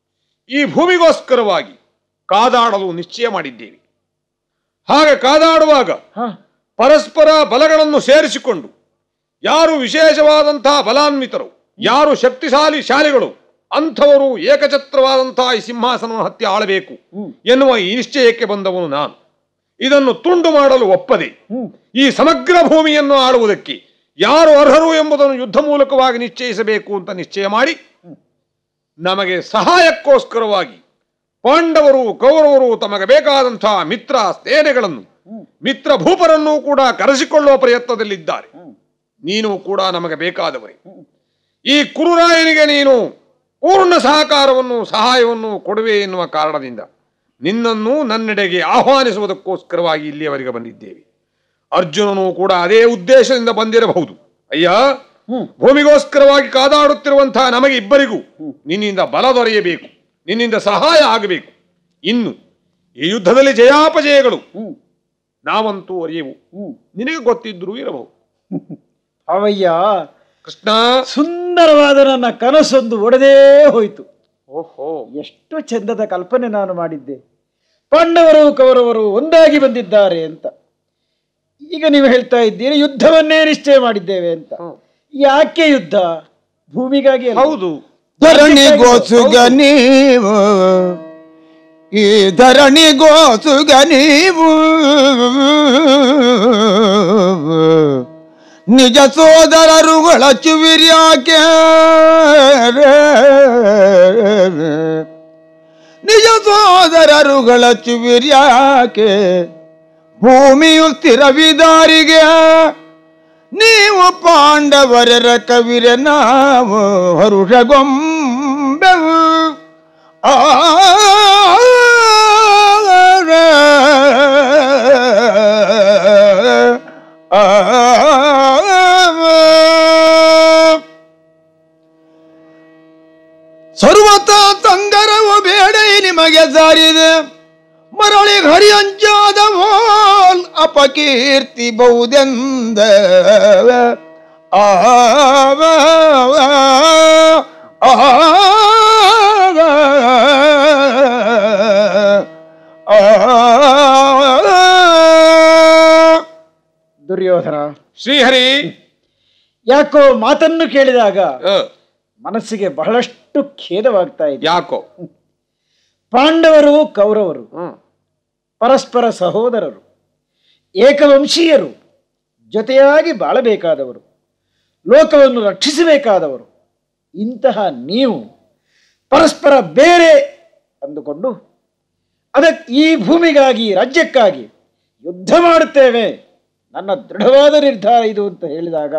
ಈ ಭೂಮಿಗೋಸ್ಕರವಾಗಿ ಕಾದಾಡಲು ನಿಶ್ಚಯ ಮಾಡಿದ್ದೇವೆ. ಹಾಗೆ ಕಾದಾಡುವಾಗ ಪರಸ್ಪರ ಬಲಗಳನ್ನು ಸೇರಿಸಿಕೊಂಡು ಯಾರು ವಿಶೇಷವಾದಂತಹ ಬಲಾನ್ವಿತರು, ಯಾರು ಶಕ್ತಿಶಾಲಿ ಶಾಲಿಗಳು, ಅಂಥವರು ಏಕಛತ್ರವಾದಂತಹ ಈ ಸಿಂಹಾಸನವನ್ನು ಹತ್ತಿ ಆಳಬೇಕು ಎನ್ನುವ ಈ ನಿಶ್ಚಯಕ್ಕೆ ಬಂದವನು ನಾನು. ಇದನ್ನು ತುಂಡು ಮಾಡಲು ಒಪ್ಪದೆ ಈ ಸಮಗ್ರ ಭೂಮಿಯನ್ನು ಆಳುವುದಕ್ಕೆ ಯಾರು ಅರ್ಹರು ಎಂಬುದನ್ನು ಯುದ್ಧ ಮೂಲಕವಾಗಿ ನಿಶ್ಚಯಿಸಬೇಕು ಅಂತ ನಿಶ್ಚಯ ಮಾಡಿ ನಮಗೆ ಸಹಾಯಕ್ಕೋಸ್ಕರವಾಗಿ ಪಾಂಡವರು ಕೌರವರು ತಮಗೆ ಬೇಕಾದಂತಹ ಮಿತ್ರ ಸೇನೆಗಳನ್ನು, ಮಿತ್ರ ಭೂಪರನ್ನು ಕೂಡ ಕರೆಸಿಕೊಳ್ಳುವ ಪ್ರಯತ್ನದಲ್ಲಿದ್ದಾರೆ. ನೀನು ಕೂಡ ನಮಗೆ ಬೇಕಾದವರೇ. ಈ ಕುರುರಾಯನಿಗೆ ನೀನು ಪೂರ್ಣ ಸಹಕಾರವನ್ನು ಸಹಾಯವನ್ನು ಕೊಡುವೆ ಎನ್ನುವ ಕಾರಣದಿಂದ ನಿನ್ನನ್ನು ನನ್ನೆಡೆಗೆ ಆಹ್ವಾನಿಸುವುದಕ್ಕೋಸ್ಕರವಾಗಿ ಇಲ್ಲಿಯವರೆಗೆ ಬಂದಿದ್ದೇವೆ. ಅರ್ಜುನನು ಕೂಡ ಅದೇ ಉದ್ದೇಶದಿಂದ ಬಂದಿರಬಹುದು. ಅಯ್ಯ, ಭೂಮಿಗೋಸ್ಕರವಾಗಿ ಕಾದಾಡುತ್ತಿರುವಂತಹ ನಮಗೆ ಇಬ್ಬರಿಗೂ ನಿನ್ನಿಂದ ಬಲ ದೊರೆಯಬೇಕು, ನಿನ್ನಿಂದ ಸಹಾಯ ಆಗಬೇಕು. ಇನ್ನು ಈ ಯುದ್ಧದಲ್ಲಿ ಜಯಾಪಜಯಗಳು ನಾವಂತೂ ಅರಿಯವು, ನಿನಗೆ ಗೊತ್ತಿದ್ರೂ ಇರಬಹುದು. ಅವಯ್ಯ ಕೃಷ್ಣ, ಸುಂದರವಾದ ನನ್ನ ಕನಸೊಂದು ಒಡೆದೇ ಹೋಯಿತು. ಓಹೋ, ಎಷ್ಟು ಚಂದದ ಕಲ್ಪನೆ ನಾನು ಮಾಡಿದ್ದೆ. ಪಾಂಡವರು ಕೌರವರು ಒಂದಾಗಿ ಬಂದಿದ್ದಾರೆ ಅಂತ. ಈಗ ನೀವು ಹೇಳ್ತಾ ಇದ್ದೀರಿ ಯುದ್ಧವನ್ನೇ ನಿಶ್ಚಯ ಮಾಡಿದ್ದೇವೆ ಅಂತ. ಯಾಕೆ ಯುದ್ಧ? ಭೂಮಿಗಾಗಿ. ಹೌದು, ಧರಣಿಗೋಸುಗ ನೀವು, ಈ ಧರಣಿಗೋಸುಗ ನೀವು ನಿಜ ಸೋದರರುಗಳ ಚುವಿರ್ಯಾಕೆ, ನಿಜ ಸೋದರರುಗಳ ಚುವಿರ್ಯಾಕೆ, ಭೂಮಿಯು ಸ್ಥಿರವಿದಾರಿಗೆ ನೀವು ಪಾಂಡವರರ ಕವಿರೆ ನಾವು ಹರುಷಗೊಂಬೆವು. ಸರ್ವತ ಸಂಗರವು ಬೇಡ ನಿಮಗೆ ಸಾರಿದೆ, ಮರಳಿ ಹರಿಯಂಚಾದ ಹೋಲ್ ಅಪಕೀರ್ತಿ ಬಹುದೆಂದ ದುರ್ಯೋಧನ, ಶ್ರೀಹರಿ, ಯಾಕೋ ಮಾತನ್ನು ಕೇಳಿದಾಗ ಆ, ಮನಸ್ಸಿಗೆ ಬಹಳಷ್ಟು ಖೇದವಾಗ್ತಾ ಇದೆ. ಯಾಕೋ? ಪಾಂಡವರು ಕೌರವರು ಪರಸ್ಪರ ಸಹೋದರರು, ಏಕವಂಶೀಯರು, ಜೊತೆಯಾಗಿ ಬಾಳಬೇಕಾದವರು, ಲೋಕವನ್ನು ರಕ್ಷಿಸಬೇಕಾದವರು. ಇಂತಹ ನೀವು ಪರಸ್ಪರ ಬೇರೆ ಅಂದುಕೊಂಡು ಈ ಭೂಮಿಗಾಗಿ, ರಾಜ್ಯಕ್ಕಾಗಿ ಯುದ್ಧ ಮಾಡುತ್ತೇವೆ, ನನ್ನ ದೃಢವಾದ ನಿರ್ಧಾರ ಇದು ಅಂತ ಹೇಳಿದಾಗ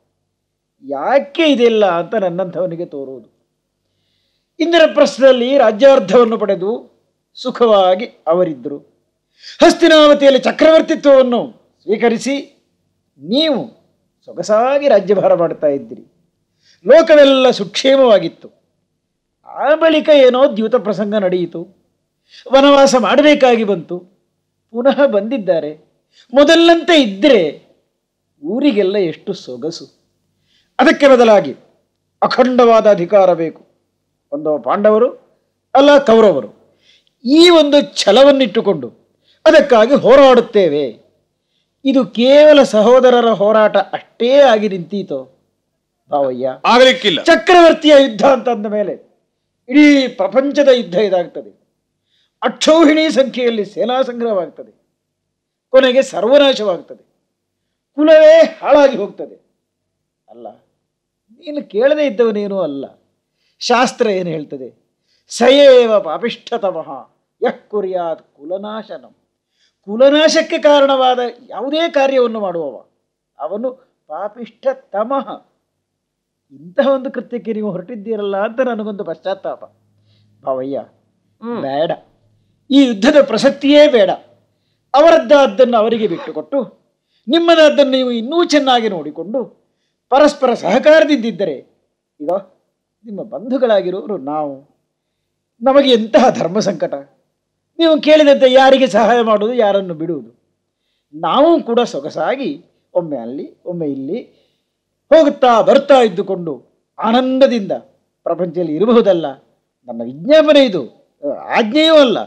ಯಾಕೆ ಇದೆಲ್ಲ ಅಂತ ನನ್ನಂಥವನಿಗೆ ತೋರುವುದು. ಇಂದ್ರಪ್ರಸ್ಥದಲ್ಲಿ ರಾಜ್ಯಾರ್ಧವನ್ನು ಪಡೆದು ಸುಖವಾಗಿ ಅವರಿದ್ದರು. ಹಸ್ತಿನಾವತಿಯಲ್ಲಿ ಚಕ್ರವರ್ತಿತ್ವವನ್ನು ಸ್ವೀಕರಿಸಿ ನೀವು ಸೊಗಸಾಗಿ ರಾಜ್ಯಭಾರ ಮಾಡ್ತಾ ಇದ್ದೀರಿ. ಲೋಕವೆಲ್ಲ ಸುಕ್ಷೇಮವಾಗಿತ್ತು. ಆ ಬಳಿಕ ಏನೋ ದ್ಯೂತ ಪ್ರಸಂಗ ನಡೆಯಿತು. ವನವಾಸ ಮಾಡಬೇಕಾಗಿ ಬಂತು. ಪುನಃ ಬಂದಿದ್ದಾರೆ. ಮೊದಲಂತೆ ಇದ್ದರೆ ಊರಿಗೆಲ್ಲ ಎಷ್ಟು ಸೊಗಸು. ಅದಕ್ಕೆ ಬದಲಾಗಿ ಅಖಂಡವಾದ ಅಧಿಕಾರ ಬೇಕು. ಒಂದು ಪಾಂಡವರು ಅಲ್ಲ ಕೌರವರು. ಈ ಒಂದು ಛಲವನ್ನಿಟ್ಟುಕೊಂಡು ಅದಕ್ಕಾಗಿ ಹೋರಾಡುತ್ತೇವೆ. ಇದು ಕೇವಲ ಸಹೋದರರ ಹೋರಾಟ ಅಷ್ಟೇ ಆಗಿ ನಿಂತೀತೋ ಭಾವಯ್ಯ? ಆಗಲಿಕ್ಕಿಲ್ಲ. ಚಕ್ರವರ್ತಿಯ ಯುದ್ಧ ಅಂತಂದ ಮೇಲೆ ಇಡೀ ಪ್ರಪಂಚದ ಯುದ್ಧ ಇದಾಗ್ತದೆ. ಅಕ್ಷೌಹಿಣಿ ಸಂಖ್ಯೆಯಲ್ಲಿ ಸೇನಾ ಸಂಗ್ರಹವಾಗ್ತದೆ. ಕೊನೆಗೆ ಸರ್ವನಾಶವಾಗ್ತದೆ. ಕುಲವೇ ಹಾಳಾಗಿ ಹೋಗ್ತದೆ. ಅಲ್ಲ, ನೀನು ಕೇಳದೇ ಇದ್ದವನೇನೂ ಅಲ್ಲ. ಶಾಸ್ತ್ರ ಏನು ಹೇಳ್ತದೆ? ಸಯೇವ ಪಾಪಿಷ್ಠತಮಃ ಯಃ ಕುರ್ಯಾತ್ ಕುಲನಾಶನಂ. ಕುಲನಾಶಕ್ಕೆ ಕಾರಣವಾದ ಯಾವುದೇ ಕಾರ್ಯವನ್ನು ಮಾಡುವವ ಅವನು ಪಾಪಿಷ್ಠತಮಃ. ಇಂತಹ ಒಂದು ಕೃತ್ಯಕ್ಕೆ ನೀವು ಹೊರಟಿದ್ದೀರಲ್ಲ ಅಂತ ನನಗೊಂದು ಪಶ್ಚಾತ್ತಾಪ. ಭಾವಯ್ಯ, ಬೇಡ, ಈ ಯುದ್ಧದ ಪ್ರಸಕ್ತಿಯೇ ಬೇಡ. ಅವರದ್ದಾದ್ದನ್ನು ಅವರಿಗೆ ಬಿಟ್ಟುಕೊಟ್ಟು ನಿಮ್ಮದಾದ್ದನ್ನು ನೀವು ಇನ್ನೂ ಚೆನ್ನಾಗಿ ನೋಡಿಕೊಂಡು ಪರಸ್ಪರ ಸಹಕಾರದಿಂದಿದ್ದರೆ, ಈಗ ನಿಮ್ಮ ಬಂಧುಗಳಾಗಿರೋರು ನಾವು, ನಮಗೆ ಎಂತಹ ಧರ್ಮ ಸಂಕಟ. ನೀವು ಕೇಳಿದಂತೆ ಯಾರಿಗೆ ಸಹಾಯ ಮಾಡುವುದು, ಯಾರನ್ನು ಬಿಡುವುದು. ನಾವು ಕೂಡ ಸೊಗಸಾಗಿ ಒಮ್ಮೆ ಅಲ್ಲಿ ಒಮ್ಮೆ ಇಲ್ಲಿ ಹೋಗುತ್ತಾ ಬರ್ತಾ ಇದ್ದುಕೊಂಡು ಆನಂದದಿಂದ ಪ್ರಪಂಚದಲ್ಲಿ ಇರಬಹುದಲ್ಲ. ನನ್ನ ವಿಜ್ಞಾಪನೆ ಇದು, ಆಜ್ಞೆಯೂ ಅಲ್ಲ.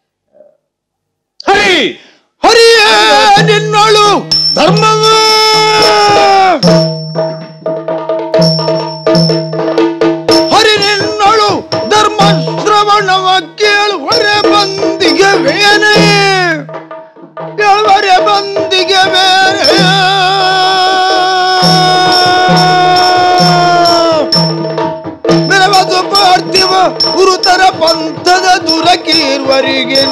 ಹರಿ ಹರಿಯೇ ನಿನ್ನಳು ಧರ್ಮವ ಹರಿ ನಿನ್ನಳು ಧರ್ಮ ಶ್ರವಣವ ಕೇಳುವರೆ ಬಂದಿಗೆ ವೇನೆ ಕೇಳುವರೆ ಬಂದಿಗೆ ವೇನೆ ಮೆರವದು ಪಾರ್ಥಿವ ಗುರುತರ ಪಂಥದ ದುರಕೀರ್ವರಿಗೆ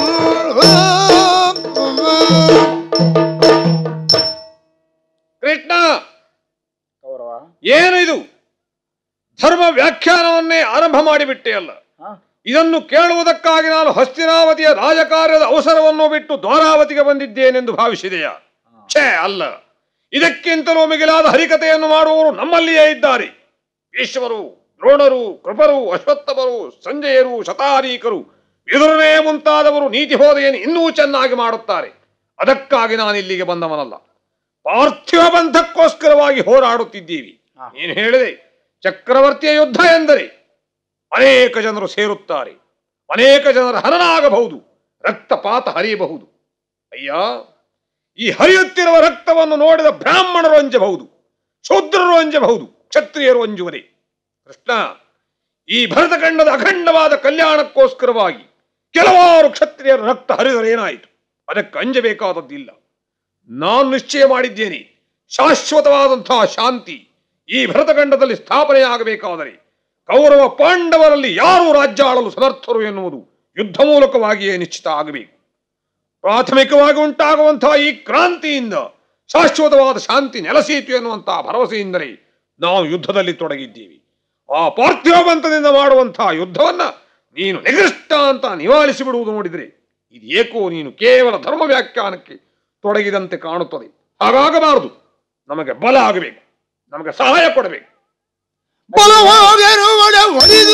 ಕೃಷ್ಣ, ಕೌರವ, ಏನು ಇದು? ಧರ್ಮ ವ್ಯಾಖ್ಯಾನವನ್ನೇ ಆರಂಭ ಮಾಡಿಬಿಟ್ಟೆ ಅಲ್ಲ. ಇದನ್ನು ಕೇಳುವುದಕ್ಕಾಗಿ ನಾನು ಹಸ್ತಿನಾವತಿಯ ರಾಜಕಾರ್ಯದ ಅವಸರವನ್ನು ಬಿಟ್ಟು ದ್ವಾರಾವತಿಗೆ ಬಂದಿದ್ದೇನೆಂದು ಭಾವಿಸಿದೆಯಾ? ಛೇ, ಅಲ್ಲ. ಇದಕ್ಕಿಂತಲೂ ಮಿಗಿಲಾದ ಹರಿಕತೆಯನ್ನು ಮಾಡುವವರು ನಮ್ಮಲ್ಲಿಯೇ ಇದ್ದಾರೆ. ಭೀಷ್ಮರು, ದ್ರೋಣರು, ಕೃಪರು, ಅಶ್ವತ್ಥಮರು, ಸಂಜಯರು, ಶತಾರೀಕರು, ವಿದುರನೇ ಮುಂತಾದವರು ನೀತಿ ಬೋಧೆಯನ್ನು ಇನ್ನೂ ಚೆನ್ನಾಗಿ ಮಾಡುತ್ತಾರೆ. ಅದಕ್ಕಾಗಿ ನಾನು ಇಲ್ಲಿಗೆ ಬಂದವನಲ್ಲ. ಪಾರ್ಥಿವ ಬಂಧಕ್ಕೋಸ್ಕರವಾಗಿ ಹೋರಾಡುತ್ತಿದ್ದೀವಿ. ನೀನು ಹೇಳಿದೆ, ಚಕ್ರವರ್ತಿಯ ಯುದ್ಧ ಎಂದರೆ ಅನೇಕ ಜನರು ಸೇರುತ್ತಾರೆ, ಅನೇಕ ಜನರ ಹನನಾಗಬಹುದು, ರಕ್ತಪಾತ ಹರಿಯಬಹುದು. ಅಯ್ಯ, ಈ ಹರಿಯುತ್ತಿರುವ ರಕ್ತವನ್ನು ನೋಡಿದ ಬ್ರಾಹ್ಮಣರು ಅಂಜಬಹುದು, ಶೂದ್ರರು ಅಂಜಬಹುದು, ಕ್ಷತ್ರಿಯರು ಅಂಜುವರೆ. ಕೃಷ್ಣ, ಈ ಭರತಖಂಡದ ಅಖಂಡವಾದ ಕಲ್ಯಾಣಕ್ಕೋಸ್ಕರವಾಗಿ ಕೆಲವಾರು ಕ್ಷತ್ರಿಯರ ರಕ್ತ ಹರಿದರೇನಾಯಿತು? ಅದಕ್ಕೆ ಅಂಜಬೇಕಾದದ್ದಿಲ್ಲ. ನಾನು ನಿಶ್ಚಯ ಮಾಡಿದ್ದೇನೆ, ಶಾಶ್ವತವಾದಂತಹ ಶಾಂತಿ ಈ ಭರತಖಂಡದಲ್ಲಿ ಸ್ಥಾಪನೆಯಾಗಬೇಕಾದರೆ ಕೌರವ ಪಾಂಡವರಲ್ಲಿ ಯಾರು ರಾಜ್ಯ ಆಳಲು ಸಮರ್ಥರು ಎನ್ನುವುದು ಯುದ್ಧ ಮೂಲಕವಾಗಿಯೇ ನಿಶ್ಚಿತ ಆಗಬೇಕು. ಪ್ರಾಥಮಿಕವಾಗಿ ಉಂಟಾಗುವಂತಹ ಈ ಕ್ರಾಂತಿಯಿಂದ ಶಾಶ್ವತವಾದ ಶಾಂತಿ ನೆಲೆಸೀತು ಎನ್ನುವಂತಹ ಭರವಸೆಯಿಂದಲೇ ನಾವು ಯುದ್ಧದಲ್ಲಿ ತೊಡಗಿದ್ದೀವಿ. ಆ ಪಾರ್ಥಿವ ಬಂಧದಿಂದ ಮಾಡುವಂತಹ ಯುದ್ಧವನ್ನ ನೀನು ನಿಗೃಷ್ಟ ಅಂತ ನಿವಾಳಿಸಿ ಬಿಡುವುದು ನೋಡಿದರೆ ಇದು ಏಕೋ ನೀನು ಕೇವಲ ಧರ್ಮ ವ್ಯಾಖ್ಯಾನಕ್ಕೆ ತೊಡಗಿದಂತೆ ಕಾಣುತ್ತದೆ. ಹಾಗಾಗಬಾರದು. ನಮಗೆ ಬಲ ಆಗಬೇಕು, ನಮಗೆ ಸಹಾಯ ಕೊಡಬೇಕು. ಬಲವಾಗೆರುವಡೆ ಒಲಿದು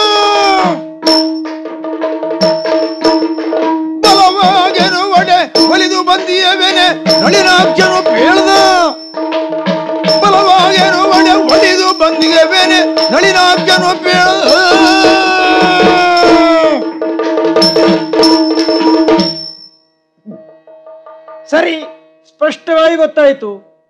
ಬಲವಾಗೆರುವಡೆ ಒಲಿದು ಬಂದಿಯವೇನೆ ನಳಿನಾಕ್ಷನು ಪೇಳ್ದ. ಬಲವಾಗೆರುವಡೆ ಒಲಿದು ಬಂದಿಯವೇನೆ ನಳಿನಾಕ್ಷನು ಪೇಳ್ದ. ಸರಿ, ಸ್ಪಷ್ಟವಾಗಿ ಗೊತ್ತಾಯಿತು.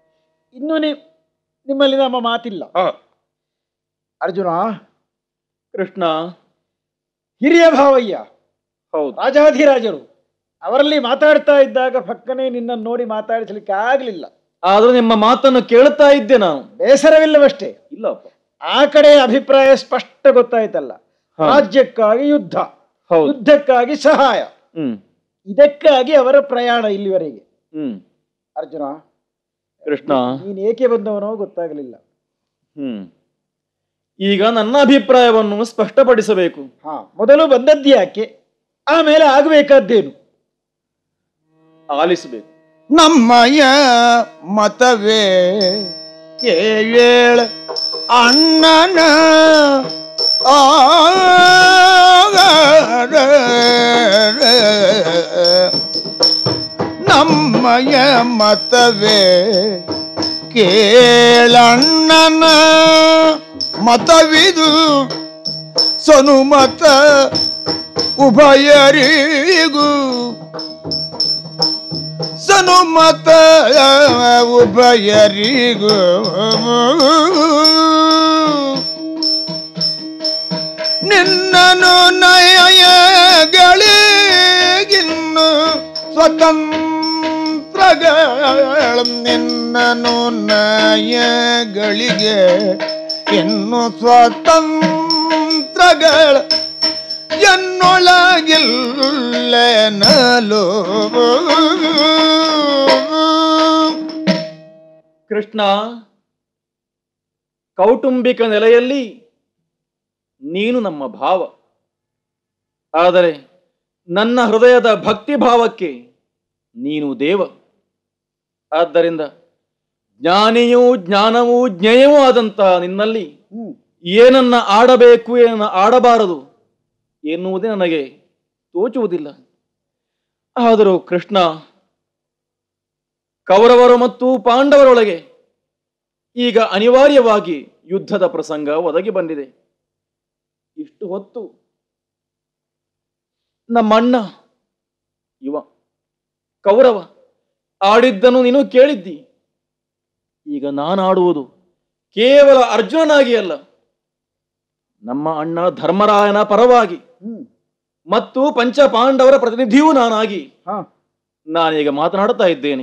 ಇನ್ನೂ ನಿಮ್ಮಲ್ಲಿ ನಮ್ಮ ಮಾತಿಲ್ಲ. ಅರ್ಜುನ, ಕೃಷ್ಣ, ಹಿರಿಯ ಭಾವಯ್ಯ, ಹೌದು, ರಾಜಾಧಿರಾಜರು ಅವರಲ್ಲಿ ಮಾತಾಡ್ತಾ ಇದ್ದಾಗ ಪಕ್ಕನೆ ನಿನ್ನನ್ನು ನೋಡಿ ಮಾತಾಡಿಸಲಿಕ್ಕೆ ಆಗ್ಲಿಲ್ಲ. ಆದ್ರೂ ನಿಮ್ಮ ಮಾತನ್ನು ಕೇಳ್ತಾ ಇದ್ದೆ ನಾನು. ಬೇಸರವಿಲ್ಲವಷ್ಟೇ? ಇಲ್ಲಪ್ಪ. ಆ ಕಡೆ ಅಭಿಪ್ರಾಯ ಸ್ಪಷ್ಟ ಗೊತ್ತಾಯ್ತಲ್ಲ. ರಾಜ್ಯಕ್ಕಾಗಿ ಯುದ್ಧ, ಯುದ್ಧಕ್ಕಾಗಿ ಸಹಾಯ, ಇದಕ್ಕಾಗಿ ಅವರ ಪ್ರಯಾಣ ಇಲ್ಲಿವರೆಗೆ. ಅರ್ಜುನ, ಕೃಷ್ಣ, ನೀನ್ ಏಕೆ ಬಂದವನೋ ಗೊತ್ತಾಗಲಿಲ್ಲ. ಈಗ ನನ್ನ ಅಭಿಪ್ರಾಯವನ್ನು ಸ್ಪಷ್ಟಪಡಿಸಬೇಕು. ಮೊದಲು ಬಂದದ್ಯಾಕೆ, ಆಮೇಲೆ ಆಗಬೇಕಾದ್ದೇನು ಆಲಿಸಬೇಕು. ನಮ್ಮಯ ಮತವೇ ಕೇಳ ಅಣ್ಣನ ನಮ್ಮಯ ಮತವೇ ಕೇಳಣ್ಣನ ಮತವಿದು ಸನುಮತ ಉಭಯರಿಗೂ ಸನುಮತ ಉಭಯರಿಗೂ ನಿನ್ನನು ನಯಗಳಿಗಿನ್ನು ಸ್ವತಂತ್ರಗಳ ನಿನ್ನನು ನಯಗಳಿಗೆ ಇನ್ನು ಸ್ವತಂತ್ರಗಳ ಎನ್ನೊಳಗಿಲ್ಲೆನಲು. ಕೃಷ್ಣ, ಕೌಟುಂಬಿಕ ನೆಲೆಯಲ್ಲಿ ನೀನು ನಮ್ಮ ಭಾವ, ಆದರೆ ನನ್ನ ಹೃದಯದ ಭಕ್ತಿ ಭಾವಕ್ಕೆ ನೀನು ದೇವ. ಆದ್ದರಿಂದ ಜ್ಞಾನಿಯೂ ಜ್ಞಾನವೂ ಜ್ಞೇಯವೂ ಆದಂತಹ ನಿನ್ನಲ್ಲಿ ಏನನ್ನ ಆಡಬೇಕು, ಏನನ್ನ ಆಡಬಾರದು ಎನ್ನುವುದೇ ನನಗೆ ತೋಚುವುದಿಲ್ಲ. ಆದರೂ ಕೃಷ್ಣ, ಕೌರವರು ಮತ್ತು ಪಾಂಡವರೊಳಗೆ ಈಗ ಅನಿವಾರ್ಯವಾಗಿ ಯುದ್ಧದ ಪ್ರಸಂಗ ಒದಗಿ ಬಂದಿದೆ. ಇಷ್ಟು ಹೊತ್ತು ನಮ್ಮಣ್ಣ ಇವ ಕೌರವ ಆಡಿದ್ದನ್ನು ನೀನು ಕೇಳಿದ್ದಿ. ಈಗ ನಾನಾಡುವುದು ಕೇವಲ ಅರ್ಜುನನಾಗಿ ಅಲ್ಲ, ನಮ್ಮ ಅಣ್ಣ ಧರ್ಮರಾಯನ ಪರವಾಗಿ ಮತ್ತು ಪಂಚ ಪಾಂಡವರ ಪ್ರತಿನಿಧಿಯೂ ನಾನಾಗಿ ನಾನೀಗ ಮಾತನಾಡುತ್ತಾ ಇದ್ದೇನೆ.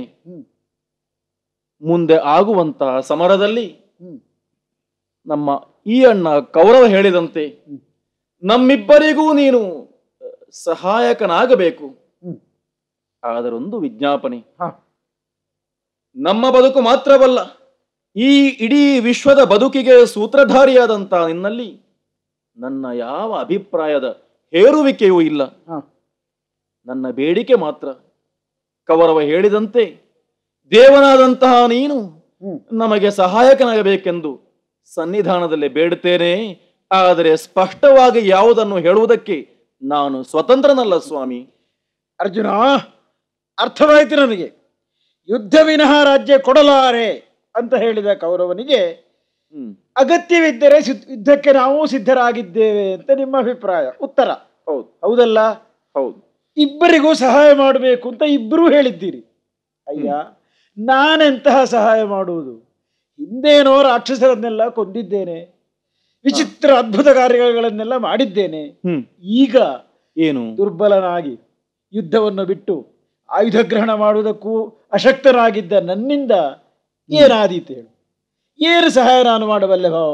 ಮುಂದೆ ಆಗುವಂತಹ ಸಮರದಲ್ಲಿ ನಮ್ಮ ಈ ಅಣ್ಣ ಕೌರವ ಹೇಳಿದಂತೆ ನಮ್ಮಿಬ್ಬರಿಗೂ ನೀನು ಸಹಾಯಕನಾಗಬೇಕು. ಆದರೊಂದು ವಿಜ್ಞಾಪನೆ, ನಮ್ಮ ಬದುಕು ಮಾತ್ರವಲ್ಲ, ಈ ಇಡೀ ವಿಶ್ವದ ಬದುಕಿಗೆ ಸೂತ್ರಧಾರಿಯಾದಂತ ನಿನ್ನಲ್ಲಿ ನನ್ನ ಯಾವ ಅಭಿಪ್ರಾಯದ ಹೇರುವಿಕೆಯೂ ಇಲ್ಲ. ನನ್ನ ಬೇಡಿಕೆ ಮಾತ್ರ, ಕೌರವ ಹೇಳಿದಂತೆ ದೇವನಾದಂತಹ ನೀನು ನಮಗೆ ಸಹಾಯಕನಾಗಬೇಕೆಂದು ಸನ್ನಿಧಾನದಲ್ಲಿ ಬೇಡುತ್ತೇನೆ. ಆದರೆ ಸ್ಪಷ್ಟವಾಗಿ ಯಾವುದನ್ನು ಹೇಳುವುದಕ್ಕೆ ನಾನು ಸ್ವತಂತ್ರನಲ್ಲ ಸ್ವಾಮಿ. ಅರ್ಜುನ, ಅರ್ಥವಾಯಿತು ನನಗೆ. ಯುದ್ಧ ವಿನಃ ರಾಜ್ಯ ಕೊಡಲಾರೆ ಅಂತ ಹೇಳಿದ ಕೌರವನಿಗೆ ಅಗತ್ಯವಿದ್ದರೆ ಯುದ್ಧಕ್ಕೆ ನಾವು ಸಿದ್ಧರಾಗಿದ್ದೇವೆ ಅಂತ ನಿಮ್ಮ ಅಭಿಪ್ರಾಯ. ಉತ್ತರ ಹೌದು, ಹೌದಲ್ಲ? ಹೌದು. ಇಬ್ಬರಿಗೂ ಸಹಾಯ ಮಾಡಬೇಕು ಅಂತ ಇಬ್ಬರೂ ಹೇಳಿದ್ದೀರಿ. ಅಯ್ಯ, ನಾನೆಂತಹ ಸಹಾಯ ಮಾಡುವುದು? ಹಿಂದೇನೋ ರಾಕ್ಷಸರನ್ನೆಲ್ಲ ಕೊಂದಿದ್ದೇನೆ, ವಿಚಿತ್ರ ಅದ್ಭುತ ಕಾರ್ಯಗಳನ್ನೆಲ್ಲ ಮಾಡಿದ್ದೇನೆ. ಈಗ ಏನು ದುರ್ಬಲನಾಗಿ ಯುದ್ಧವನ್ನು ಬಿಟ್ಟು ಆಯುಧ ಗ್ರಹಣ ಮಾಡುವುದಕ್ಕೂ ಅಶಕ್ತನಾಗಿದ್ದ ನನ್ನಿಂದ ಏನಾದೀತು ಹೇಳು? ಏನು ಸಹಾಯ ನಾನು ಮಾಡಬಲ್ಲೆ ಭಾವ?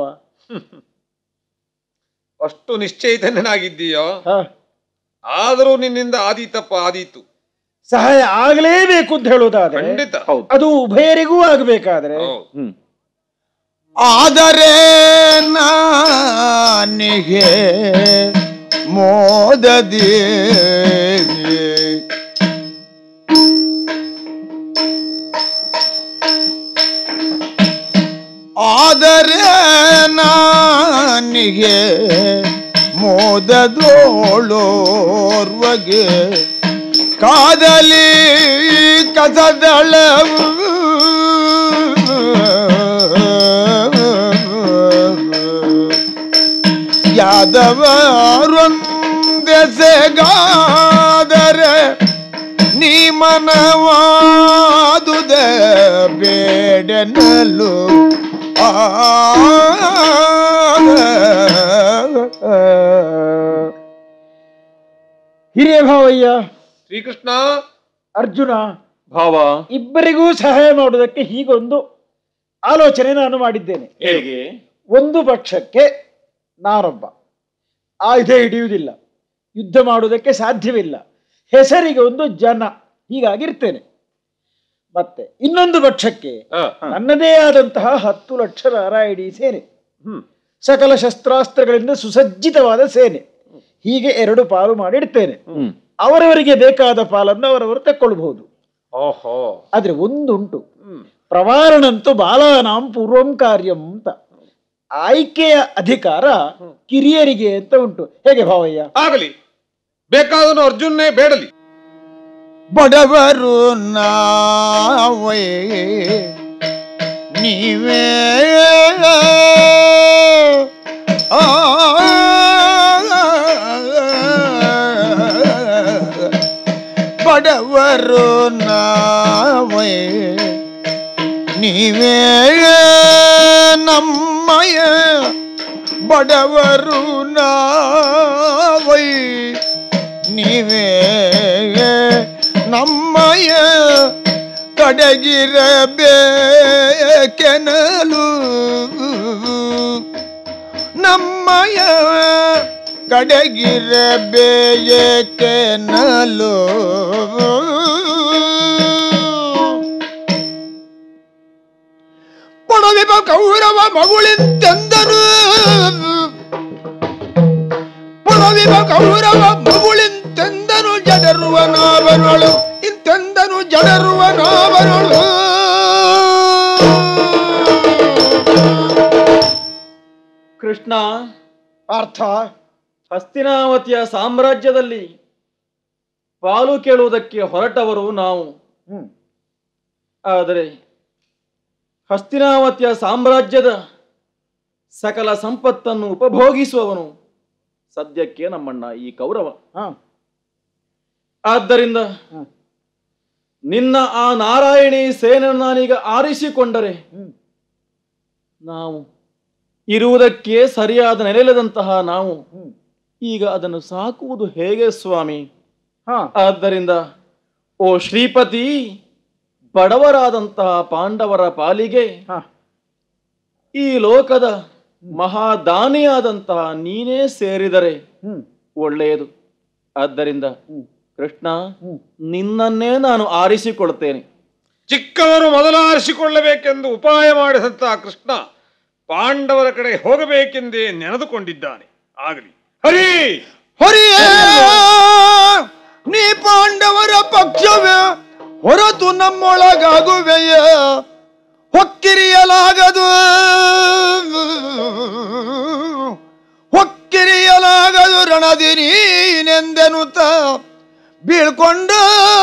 ಅಷ್ಟು ನಿಶ್ಚಯಿತನಾಗಿದ್ದೀಯೋ? ಆದರೂ ನಿನ್ನಿಂದ ಆದೀತಪ್ಪ, ಆದೀತು. ಸಹಾಯ ಆಗಲೇಬೇಕು ಅಂತ ಹೇಳುವುದಾದ್ರೆ ಅದು ಉಭಯರಿಗೂ ಆಗಬೇಕಾದ್ರೆ, ಆದರೆ ನಾನಿಗೆ ಮೋದದಿ ಆದರೆ ನಾನಿಗೆ ಮೋದದೋಳೋರ್ವಗೆ ಕಾದಲಿ ಕಸದಳವು ಯಾದವರೊಂದೆಸೆಗಾದರೆ ನೀ ಮನವಾದುದ ಬೇಡನಲು ಹಿರಿಯ ಭಾವಯ್ಯ, ಶ್ರೀಕೃಷ್ಣ, ಅರ್ಜುನ ಭಾವ, ಇಬ್ಬರಿಗೂ ಸಹಾಯ ಮಾಡುವುದಕ್ಕೆ ಹೀಗೊಂದು ಆಲೋಚನೆ ನಾನು ಮಾಡಿದ್ದೇನೆ. ಹೇಗೆ? ಒಂದು ಪಕ್ಷಕ್ಕೆ ನಾನೊಬ್ಬ ಆಯುಧ ಹಿಡಿಯುವುದಿಲ್ಲ, ಯುದ್ಧ ಮಾಡುವುದಕ್ಕೆ ಸಾಧ್ಯವಿಲ್ಲ, ಹೆಸರಿಗೆ ಒಂದು ಜನ, ಹೀಗಾಗಿರ್ತೇನೆ. ಮತ್ತೆ ಇನ್ನೊಂದು ಪಕ್ಷಕ್ಕೆ ನನ್ನದೇ ಆದಂತಹ 10 ಲಕ್ಷ ನಾರಾಯಣಿ ಸೇನೆ, ಸಕಲ ಶಸ್ತ್ರಾಸ್ತ್ರಗಳಿಂದ ಸುಸಜ್ಜಿತವಾದ ಸೇನೆ, ಹೀಗೆ 2 ಪಾಲು ಮಾಡಿಡ್ತೇನೆ. ಅವರವರಿಗೆ ಬೇಕಾದ ಪಾಲನ್ನು ಅವರವರು ತಕ್ಕೊಳ್ಬಹುದು. ಓಹೋ, ಆದ್ರೆ ಒಂದುಂಟು, ಪ್ರವಾರಣಂತೂ ಬಾಲಾನಾಂ ಪೂರ್ವಂ ಕಾರ್ಯಂ ಅಂತ, ಆಯ್ಕೆಯ ಅಧಿಕಾರ ಕಿರಿಯರಿಗೆ ಅಂತ ಉಂಟು. ಹೇಗೆ ಭಾವಯ್ಯ? ಆಗಲಿ, ಬೇಕಾದನು ಅರ್ಜುನ್ನೇ ಬೇಡಲಿ. ಬಡವರು ನಾವೇ ನೀವೇ ಬಡವರು ನಾವೇ ನೀವೇ ನಮ್ಮಯ ಬಡವರು ನಾವೈ ನೀವೇ ನಮ್ಮಯ ಕಡೆಗಿರಬೇಕೆನಲು ನಮ್ಮಯ ಕಡೆಗಿರಬೇಕೆನಲು ಪೊಡವಿವ ಕೌರವ ಮಗುಳಿಂತೆಂದರು ಪೊಡವಿವ ಕೌರವ ಮಗುಳಿಂತೆಂದನು ಜಡರುವ ನಾವನೊಳು ಇಂತೆಂದನು ಜಡರುವ ನಾವನೊಳು ಕೃಷ್ಣ, ಅರ್ಥ ಹಸ್ತಿನಾವತಿಯ ಸಾಮ್ರಾಜ್ಯದಲ್ಲಿ ಪಾಲು ಕೇಳುವುದಕ್ಕೆ ಹೊರಟವರು ನಾವು. ಆದರೆ ಹಸ್ತಿನಾವತಿಯ ಸಾಮ್ರಾಜ್ಯದ ಸಕಲ ಸಂಪತ್ತನ್ನು ಉಪಭೋಗಿಸುವವನು ಸದ್ಯಕ್ಕೆ ನಮ್ಮಣ್ಣ ಈ ಕೌರವ. ಆದ್ದರಿಂದ ನಿನ್ನ ಆ ನಾರಾಯಣಿ ಸೇನೆಯನ್ನು ನಾನೀಗ ಆರಿಸಿಕೊಂಡರೆ ನಾವು ಇರುವುದಕ್ಕೆ ಸರಿಯಾದ ನೆಲೆಯಿಲ್ಲದಂತಹ ನಾವು ಈಗ ಅದನ್ನು ಸಾಕುವುದು ಹೇಗೆ ಸ್ವಾಮಿ? ಆದ್ದರಿಂದ ಓ ಶ್ರೀಪತಿ, ಬಡವರಾದಂತಹ ಪಾಂಡವರ ಪಾಲಿಗೆ ಈ ಲೋಕದ ಮಹಾದಾನಿಯಾದಂತಹ ನೀನೇ ಸೇರಿದರೆ ಒಳ್ಳೆಯದು. ಆದ್ದರಿಂದ ಕೃಷ್ಣ, ನಿನ್ನನ್ನೇ ನಾನು ಆರಿಸಿಕೊಳ್ತೇನೆ. ಚಿಕ್ಕವರು ಮೊದಲು ಆರಿಸಿಕೊಳ್ಳಬೇಕೆಂದು ಉಪಾಯ ಮಾಡಿದಂತಹ ಕೃಷ್ಣ ಪಾಂಡವರ ಕಡೆ ಹೋಗಬೇಕೆಂದೇ ನೆನೆದುಕೊಂಡಿದ್ದಾನೆ. ಆಗಲಿ, ಹರಿ ಹರಿಯೇ ನೀ ಪಾಂಡವರ ಪಕ್ಷವೇ ಹೊರತು ನಮ್ಮೊಳಗಾಗುವೆಯ ಹೊಕ್ಕಿರಿಯಲಾಗದು ಹೊಕ್ಕಿರಿಯಲಾಗದು ರಣದಿ ನೀನೆಂದೆನುತ್ತ ಬೀಳ್ಕೊಂಡ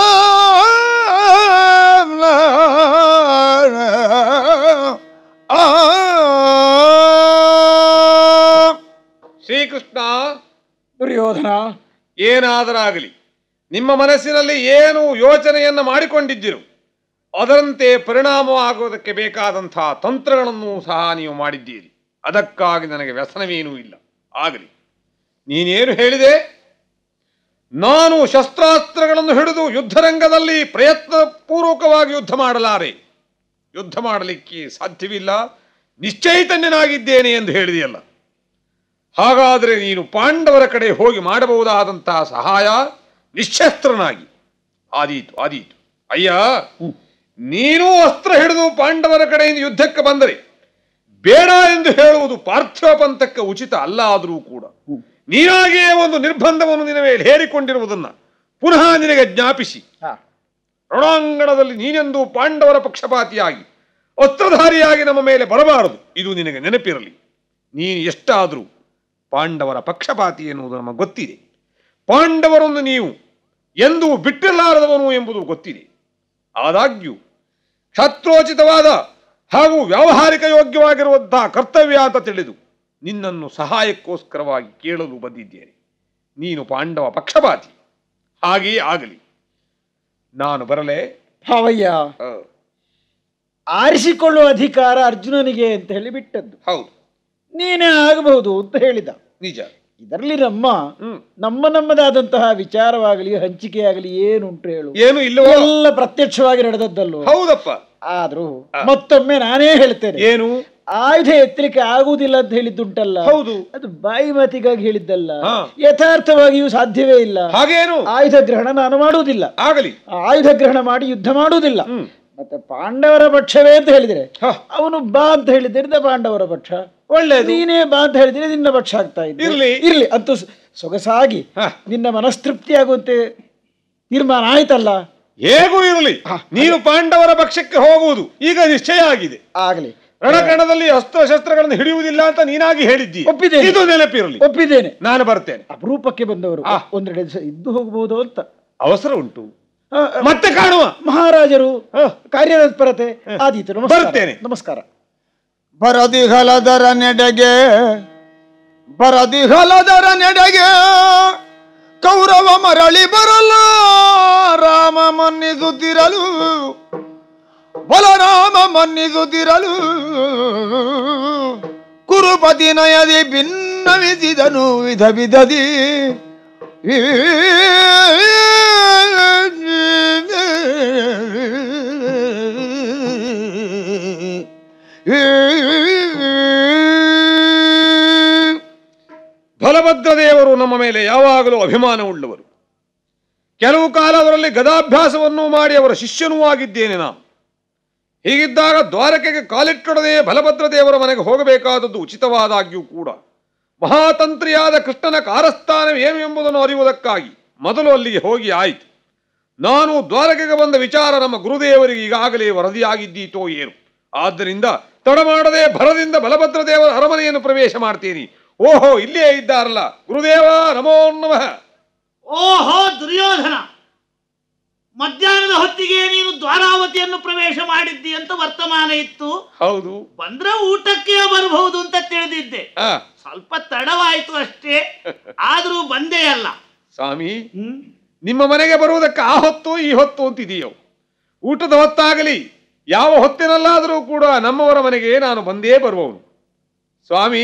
ಶ್ರೀಕೃಷ್ಣ, ದುರ್ಯೋಧನ, ಏನಾದರಾಗಲಿ ನಿಮ್ಮ ಮನಸ್ಸಿನಲ್ಲಿ ಏನು ಯೋಚನೆಯನ್ನು ಮಾಡಿಕೊಂಡಿದ್ದಿರು ಅದರಂತೆ ಪರಿಣಾಮವಾಗುವುದಕ್ಕೆ ಬೇಕಾದಂತಹ ತಂತ್ರಗಳನ್ನು ಸಹ ನೀವು ಮಾಡಿದ್ದೀರಿ. ಅದಕ್ಕಾಗಿ ನನಗೆ ವ್ಯಸನವೇನೂ ಇಲ್ಲ. ಆಗಲಿ, ನೀನೇನು ಹೇಳಿದೆ? ನಾನು ಶಸ್ತ್ರಾಸ್ತ್ರಗಳನ್ನು ಹಿಡಿದು ಯುದ್ಧರಂಗದಲ್ಲಿ ಪ್ರಯತ್ನಪೂರ್ವಕವಾಗಿ ಯುದ್ಧ ಮಾಡಲಾರೆ, ಯುದ್ಧ ಮಾಡಲಿಕ್ಕೆ ಸಾಧ್ಯವಿಲ್ಲ, ನಿಶ್ಚೈತನ್ಯನಾಗಿದ್ದೇನೆ ಎಂದು ಹೇಳಿದೆಯಲ್ಲ. ಹಾಗಾದರೆ ನೀನು ಪಾಂಡವರ ಕಡೆ ಹೋಗಿ ಮಾಡಬಹುದಾದಂತಹ ಸಹಾಯ ನಿಶ್ಶಸ್ತ್ರನಾಗಿ ಆದೀತು ಆದೀತು. ಅಯ್ಯ, ನೀನೂ ಅಸ್ತ್ರ ಹಿಡಿದು ಪಾಂಡವರ ಕಡೆಯಿಂದ ಯುದ್ಧಕ್ಕೆ ಬಂದರೆ ಬೇಡ ಎಂದು ಹೇಳುವುದು ಪಾರ್ಥಿವ ಪಂಥಕ್ಕೆ ಉಚಿತ ಅಲ್ಲ. ಆದರೂ ಕೂಡ ನೀನಾಗಿಯೇ ಒಂದು ನಿರ್ಬಂಧವನ್ನು ನಿನ್ನ ಮೇಲೆ ಹೇರಿಕೊಂಡಿರುವುದನ್ನು ಪುನಃ ನಿನಗೆ ಜ್ಞಾಪಿಸಿ, ರಣಾಂಗಣದಲ್ಲಿ ನೀನೆಂದು ಪಾಂಡವರ ಪಕ್ಷಪಾತಿಯಾಗಿ ಅಸ್ತ್ರಧಾರಿಯಾಗಿ ನಮ್ಮ ಮೇಲೆ ಬರಬಾರದು, ಇದು ನಿನಗೆ ನೆನಪಿರಲಿ. ನೀನು ಎಷ್ಟಾದರೂ ಪಾಂಡವರ ಪಕ್ಷಪಾತಿ ಎನ್ನುವುದು ನಮಗೆ ಗೊತ್ತಿದೆ. ಪಾಂಡವರನ್ನು ನೀವು ಎಂದೂ ಬಿಟ್ಟಿರಲಾರದವನು ಎಂಬುದು ಗೊತ್ತಿದೆ. ಆದಾಗ್ಯೂ ಕ್ಷತ್ರೋಚಿತವಾದ ಹಾಗೂ ವ್ಯಾವಹಾರಿಕ ಯೋಗ್ಯವಾಗಿರುವಂತಹ ಕರ್ತವ್ಯ ಅಂತ ತಿಳಿದು ನಿನ್ನನ್ನು ಸಹಾಯಕ್ಕೋಸ್ಕರವಾಗಿ ಕೇಳಲು ಬಂದಿದ್ದೇನೆ. ನೀನು ಪಾಂಡವ ಪಕ್ಷಪಾತಿ, ಹಾಗೆಯೇ ಆಗಲಿ. ನಾನು ಬರಲೇ? ಭಾವಯ್ಯ, ಆರಿಸಿಕೊಳ್ಳುವ ಅಧಿಕಾರ ಅರ್ಜುನನಿಗೆ ಅಂತ ಹೇಳಿ ಬಿಟ್ಟದ್ದು. ಹೌದು, ನೀನೇ ಆಗಬಹುದು ಅಂತ ಹೇಳಿದ. ನಿಜ. ಇದರಲ್ಲಿ ನಮ್ಮದಾದಂತಹ ವಿಚಾರವಾಗಲಿ ಹಂಚಿಕೆಯಾಗಲಿ ಏನುಂಟು ಹೇಳು? ಏನು ಇಲ್ಲವೋ? ಎಲ್ಲ ಪ್ರತ್ಯಕ್ಷವಾಗಿ ನಡೆದದ್ದಲ್ಲೋ? ಹೌದಪ್ಪ. ಆದ್ರೂ ಮತ್ತೊಮ್ಮೆ ನಾನೇ ಹೇಳ್ತೇನೆ, ಏನು ಆಯುಧ ಎತ್ತಲಿಕ್ಕೆ ಆಗುವುದಿಲ್ಲ ಅಂತ ಹೇಳಿದ್ದುಂಟಲ್ಲ, ಹೌದು, ಅದು ಬಾಯಿ ಮಾತಿಗಾಗಿ ಹೇಳಿದ್ದಲ್ಲ, ಯಥಾರ್ಥವಾಗಿಯೂ ಸಾಧ್ಯವೇ ಇಲ್ಲ. ಹಾಗೇನು? ಆಯುಧ ಗ್ರಹಣ ನಾನು ಮಾಡುವುದಿಲ್ಲ, ಆಗಲಿ. ಆಯುಧ ಗ್ರಹಣ ಮಾಡಿ ಯುದ್ಧ ಮಾಡುವುದಿಲ್ಲ. ಮತ್ತೆ ಪಾಂಡವರ ಪಕ್ಷವೇ ಅಂತ ಹೇಳಿದ್ರೆ ಅವನು ಬಾ ಅಂತ ಹೇಳಿದ್ದರಿಂದ ಪಾಂಡವರ ಪಕ್ಷ, ಒಳ್ಳೆಯದು. ನೀನೇ ಬಾ ಅಂತ ಹೇಳಿದ್ರೆ ನಿನ್ನ ಪಕ್ಷ ಆಗ್ತಾ ಇದ್ದ. ಇರ್ಲಿ ಅಂತೂ ಸೊಗಸಾಗಿ ನಿನ್ನ ಮನಸ್ತೃಪ್ತಿ ಆಗುವಂತೆ ತೀರ್ಮಾನ ಆಯ್ತಲ್ಲ. ಹೇಗೂ ಇರಲಿ, ನೀನು ಪಾಂಡವರ ಪಕ್ಷಕ್ಕೆ ಹೋಗುವುದು ಈಗ ನಿಶ್ಚಯ ಆಗಿದೆ. ಆಗಲಿ. ರಣಕಣದಲ್ಲಿ ಅಸ್ತ್ರಶಸ್ತ್ರಗಳನ್ನು ಹಿಡಿಯುವುದಿಲ್ಲ ಅಂತ ನೀನಾಗಿ ಹೇಳಿದ್ದಿ. ಒಪ್ಪಿದ್ದೇನೆ. ಇದು ನೆನಪಿರಲಿ. ಒಪ್ಪಿದ್ದೇನೆ. ನಾನು ಬರ್ತೇನೆ. ಅಪರೂಪಕ್ಕೆ ಬಂದವರು ಒಂದೆರಡು ದಿವಸ ಇದ್ದು ಹೋಗಬಹುದು ಅಂತ ಅವಸರ ಉಂಟು. ಮತ್ತೆ ಕಾಣುವ. ಮಹಾರಾಜರು ಕಾರ್ಯತತ್ಪರತೆ ಆದೀತು. ಬರ್ತೇನೆ. ನಮಸ್ಕಾರ. ಬರದಿಹಲದರ ನೆಡೆಗೆ ಕೌರವ ಮರಳಿ ಬರಲ್ಲ, ರಾಮ ಮನ್ನಿಸುತ್ತಿರಲು, ಬಲರಾಮ ಮನ್ನಿಸುತ್ತಿರಲು, ಕುರುಪತಿ ನಯದಿ ಭಿನ್ನವಿಸಿದನು ವಿಧ ವಿಧದಿ. ಬಲಭದ್ರದೇವರು ನಮ್ಮ ಮೇಲೆ ಯಾವಾಗಲೂ ಅಭಿಮಾನವುಳ್ಳವರು. ಕೆಲವು ಕಾಲ ಅವರಲ್ಲಿ ಗದಾಭ್ಯಾಸವನ್ನು ಮಾಡಿ ಅವರ ಶಿಷ್ಯನೂ ಆಗಿದ್ದೇನೆ ನಾನು. ಹೀಗಿದ್ದಾಗ ದ್ವಾರಕೆಗೆ ಕಾಲಿಟ್ಟೊಡನೆ ಬಲಭದ್ರದೇವರ ಮನೆಗೆ ಹೋಗಬೇಕಾದದ್ದು ಉಚಿತವಾದಾಗ್ಯೂ ಕೂಡ. ಮಹಾತಂತ್ರಿಯಾದ ಕೃಷ್ಣನ ಕಾರಸ್ಥಾನವೇನು ಎಂಬುದನ್ನು ಅರಿಯುವುದಕ್ಕಾಗಿ ಮೊದಲು ಅಲ್ಲಿಗೆ ಹೋಗಿ ಆಯಿತು. ನಾನು ದ್ವಾರಕೆಗೆ ಬಂದ ವಿಚಾರ ನಮ್ಮ ಗುರುದೇವರಿಗೆ ಈಗಾಗಲೇ ವರದಿಯಾಗಿದ್ದೀತೋ ಏನು. ಆದ್ದರಿಂದ ತಡ ಮಾಡದೆ ಭರದಿಂದ ಬಲಭದ್ರದೇವರ ಅರಮನೆಯನ್ನು ಪ್ರವೇಶ ಮಾಡ್ತೀನಿ. ಓಹೋ, ಇಲ್ಲೇ ಇದ್ದಾರಲ್ಲ ಗುರುದೇವ, ನಮೋ ನಮಃ. ಓಹೋ ದುರ್ಯೋಧನ, ಮಧ್ಯಾಹ್ನದ ಹೊತ್ತಿಗೆ ನೀನು ದ್ವಾರಾವತಿಯನ್ನು ಪ್ರವೇಶ ಮಾಡಿದ್ದಿ ಅಂತ ವರ್ತಮಾನ ಇತ್ತು. ಹೌದು, ಬಂದ್ರೆ ಊಟಕ್ಕೆ ಬರಬಹುದು ಅಂತ ತಿಳಿದಿದ್ದೆ. ಸ್ವಲ್ಪ ತಡವಾಯ್ತು ಅಷ್ಟೇ, ಆದ್ರೂ ಬಂದೇ ಅಲ್ಲ. ಸ್ವಾಮಿ, ನಿಮ್ಮ ಮನೆಗೆ ಬರುವುದಕ್ಕೆ ಆ ಹೊತ್ತು ಈ ಹೊತ್ತು ಅಂತಿದೆಯೋ? ಊಟದ ಹೊತ್ತಾಗಲಿ ಯಾವ ಹೊತ್ತಿನಲ್ಲಾದರೂ ಕೂಡ ನಮ್ಮವರ ಮನೆಗೆ ನಾನು ಬಂದೇ ಬರುವವನು. ಸ್ವಾಮಿ,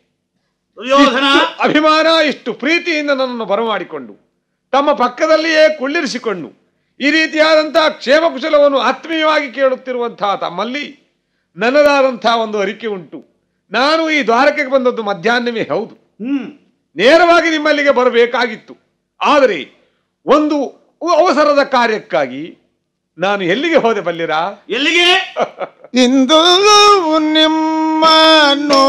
ಅಭಿಮಾನ, ಇಷ್ಟು ಪ್ರೀತಿಯಿಂದ ನನ್ನನ್ನು ಬರಮಾಡಿಕೊಂಡು ತಮ್ಮ ಪಕ್ಕದಲ್ಲಿಯೇ ಕುಳ್ಳಿರಿಸಿಕೊಂಡು ಈ ರೀತಿಯಾದಂತಹ ಕ್ಷೇಮ ಕುಶಲವನ್ನು ಆತ್ಮೀಯವಾಗಿ ಕೇಳುತ್ತಿರುವಂತಹ ತಮ್ಮಲ್ಲಿ ನನ್ನದಾದಂತಹ ಒಂದು ಅರಿಕೆ ಉಂಟು. ನಾನು ಈ ದ್ವಾರಕೆಗೆ ಬಂದದ್ದು ಮಧ್ಯಾಹ್ನವೇ ಹೌದು. ನೇರವಾಗಿ ನಿಮ್ಮಲ್ಲಿಗೆ ಬರಬೇಕಾಗಿತ್ತು. ಆದರೆ ಒಂದು ಅವಸರದ ಕಾರ್ಯಕ್ಕಾಗಿ ನಾನು ಎಲ್ಲಿಗೆ ಹೋದೆ ಬಲ್ಲಿರಾ? ಎಲ್ಲಿಗೆ? ಇಂದು ನಿಮ್ಮನ್ನು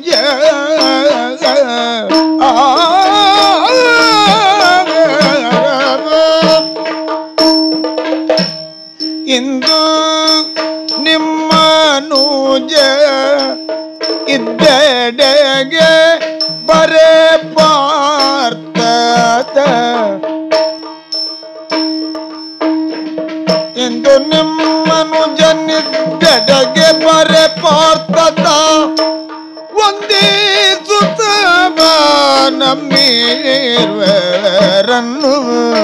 ಇಂದು ನಿಮ್ಮನು ಇದ್ದೆಡೆಗೆ ಬರೇ ಪಾರ್ಥ, ಇಂದು ನಿಮ್ಮನು ಜನಿದ್ದೆಡೆಗೆ ಬರೇ ಪಾರ್ಥ, ವಂದಿಸುತ್ತವ ನಮ್ಮೀರ್ವರನ್ನು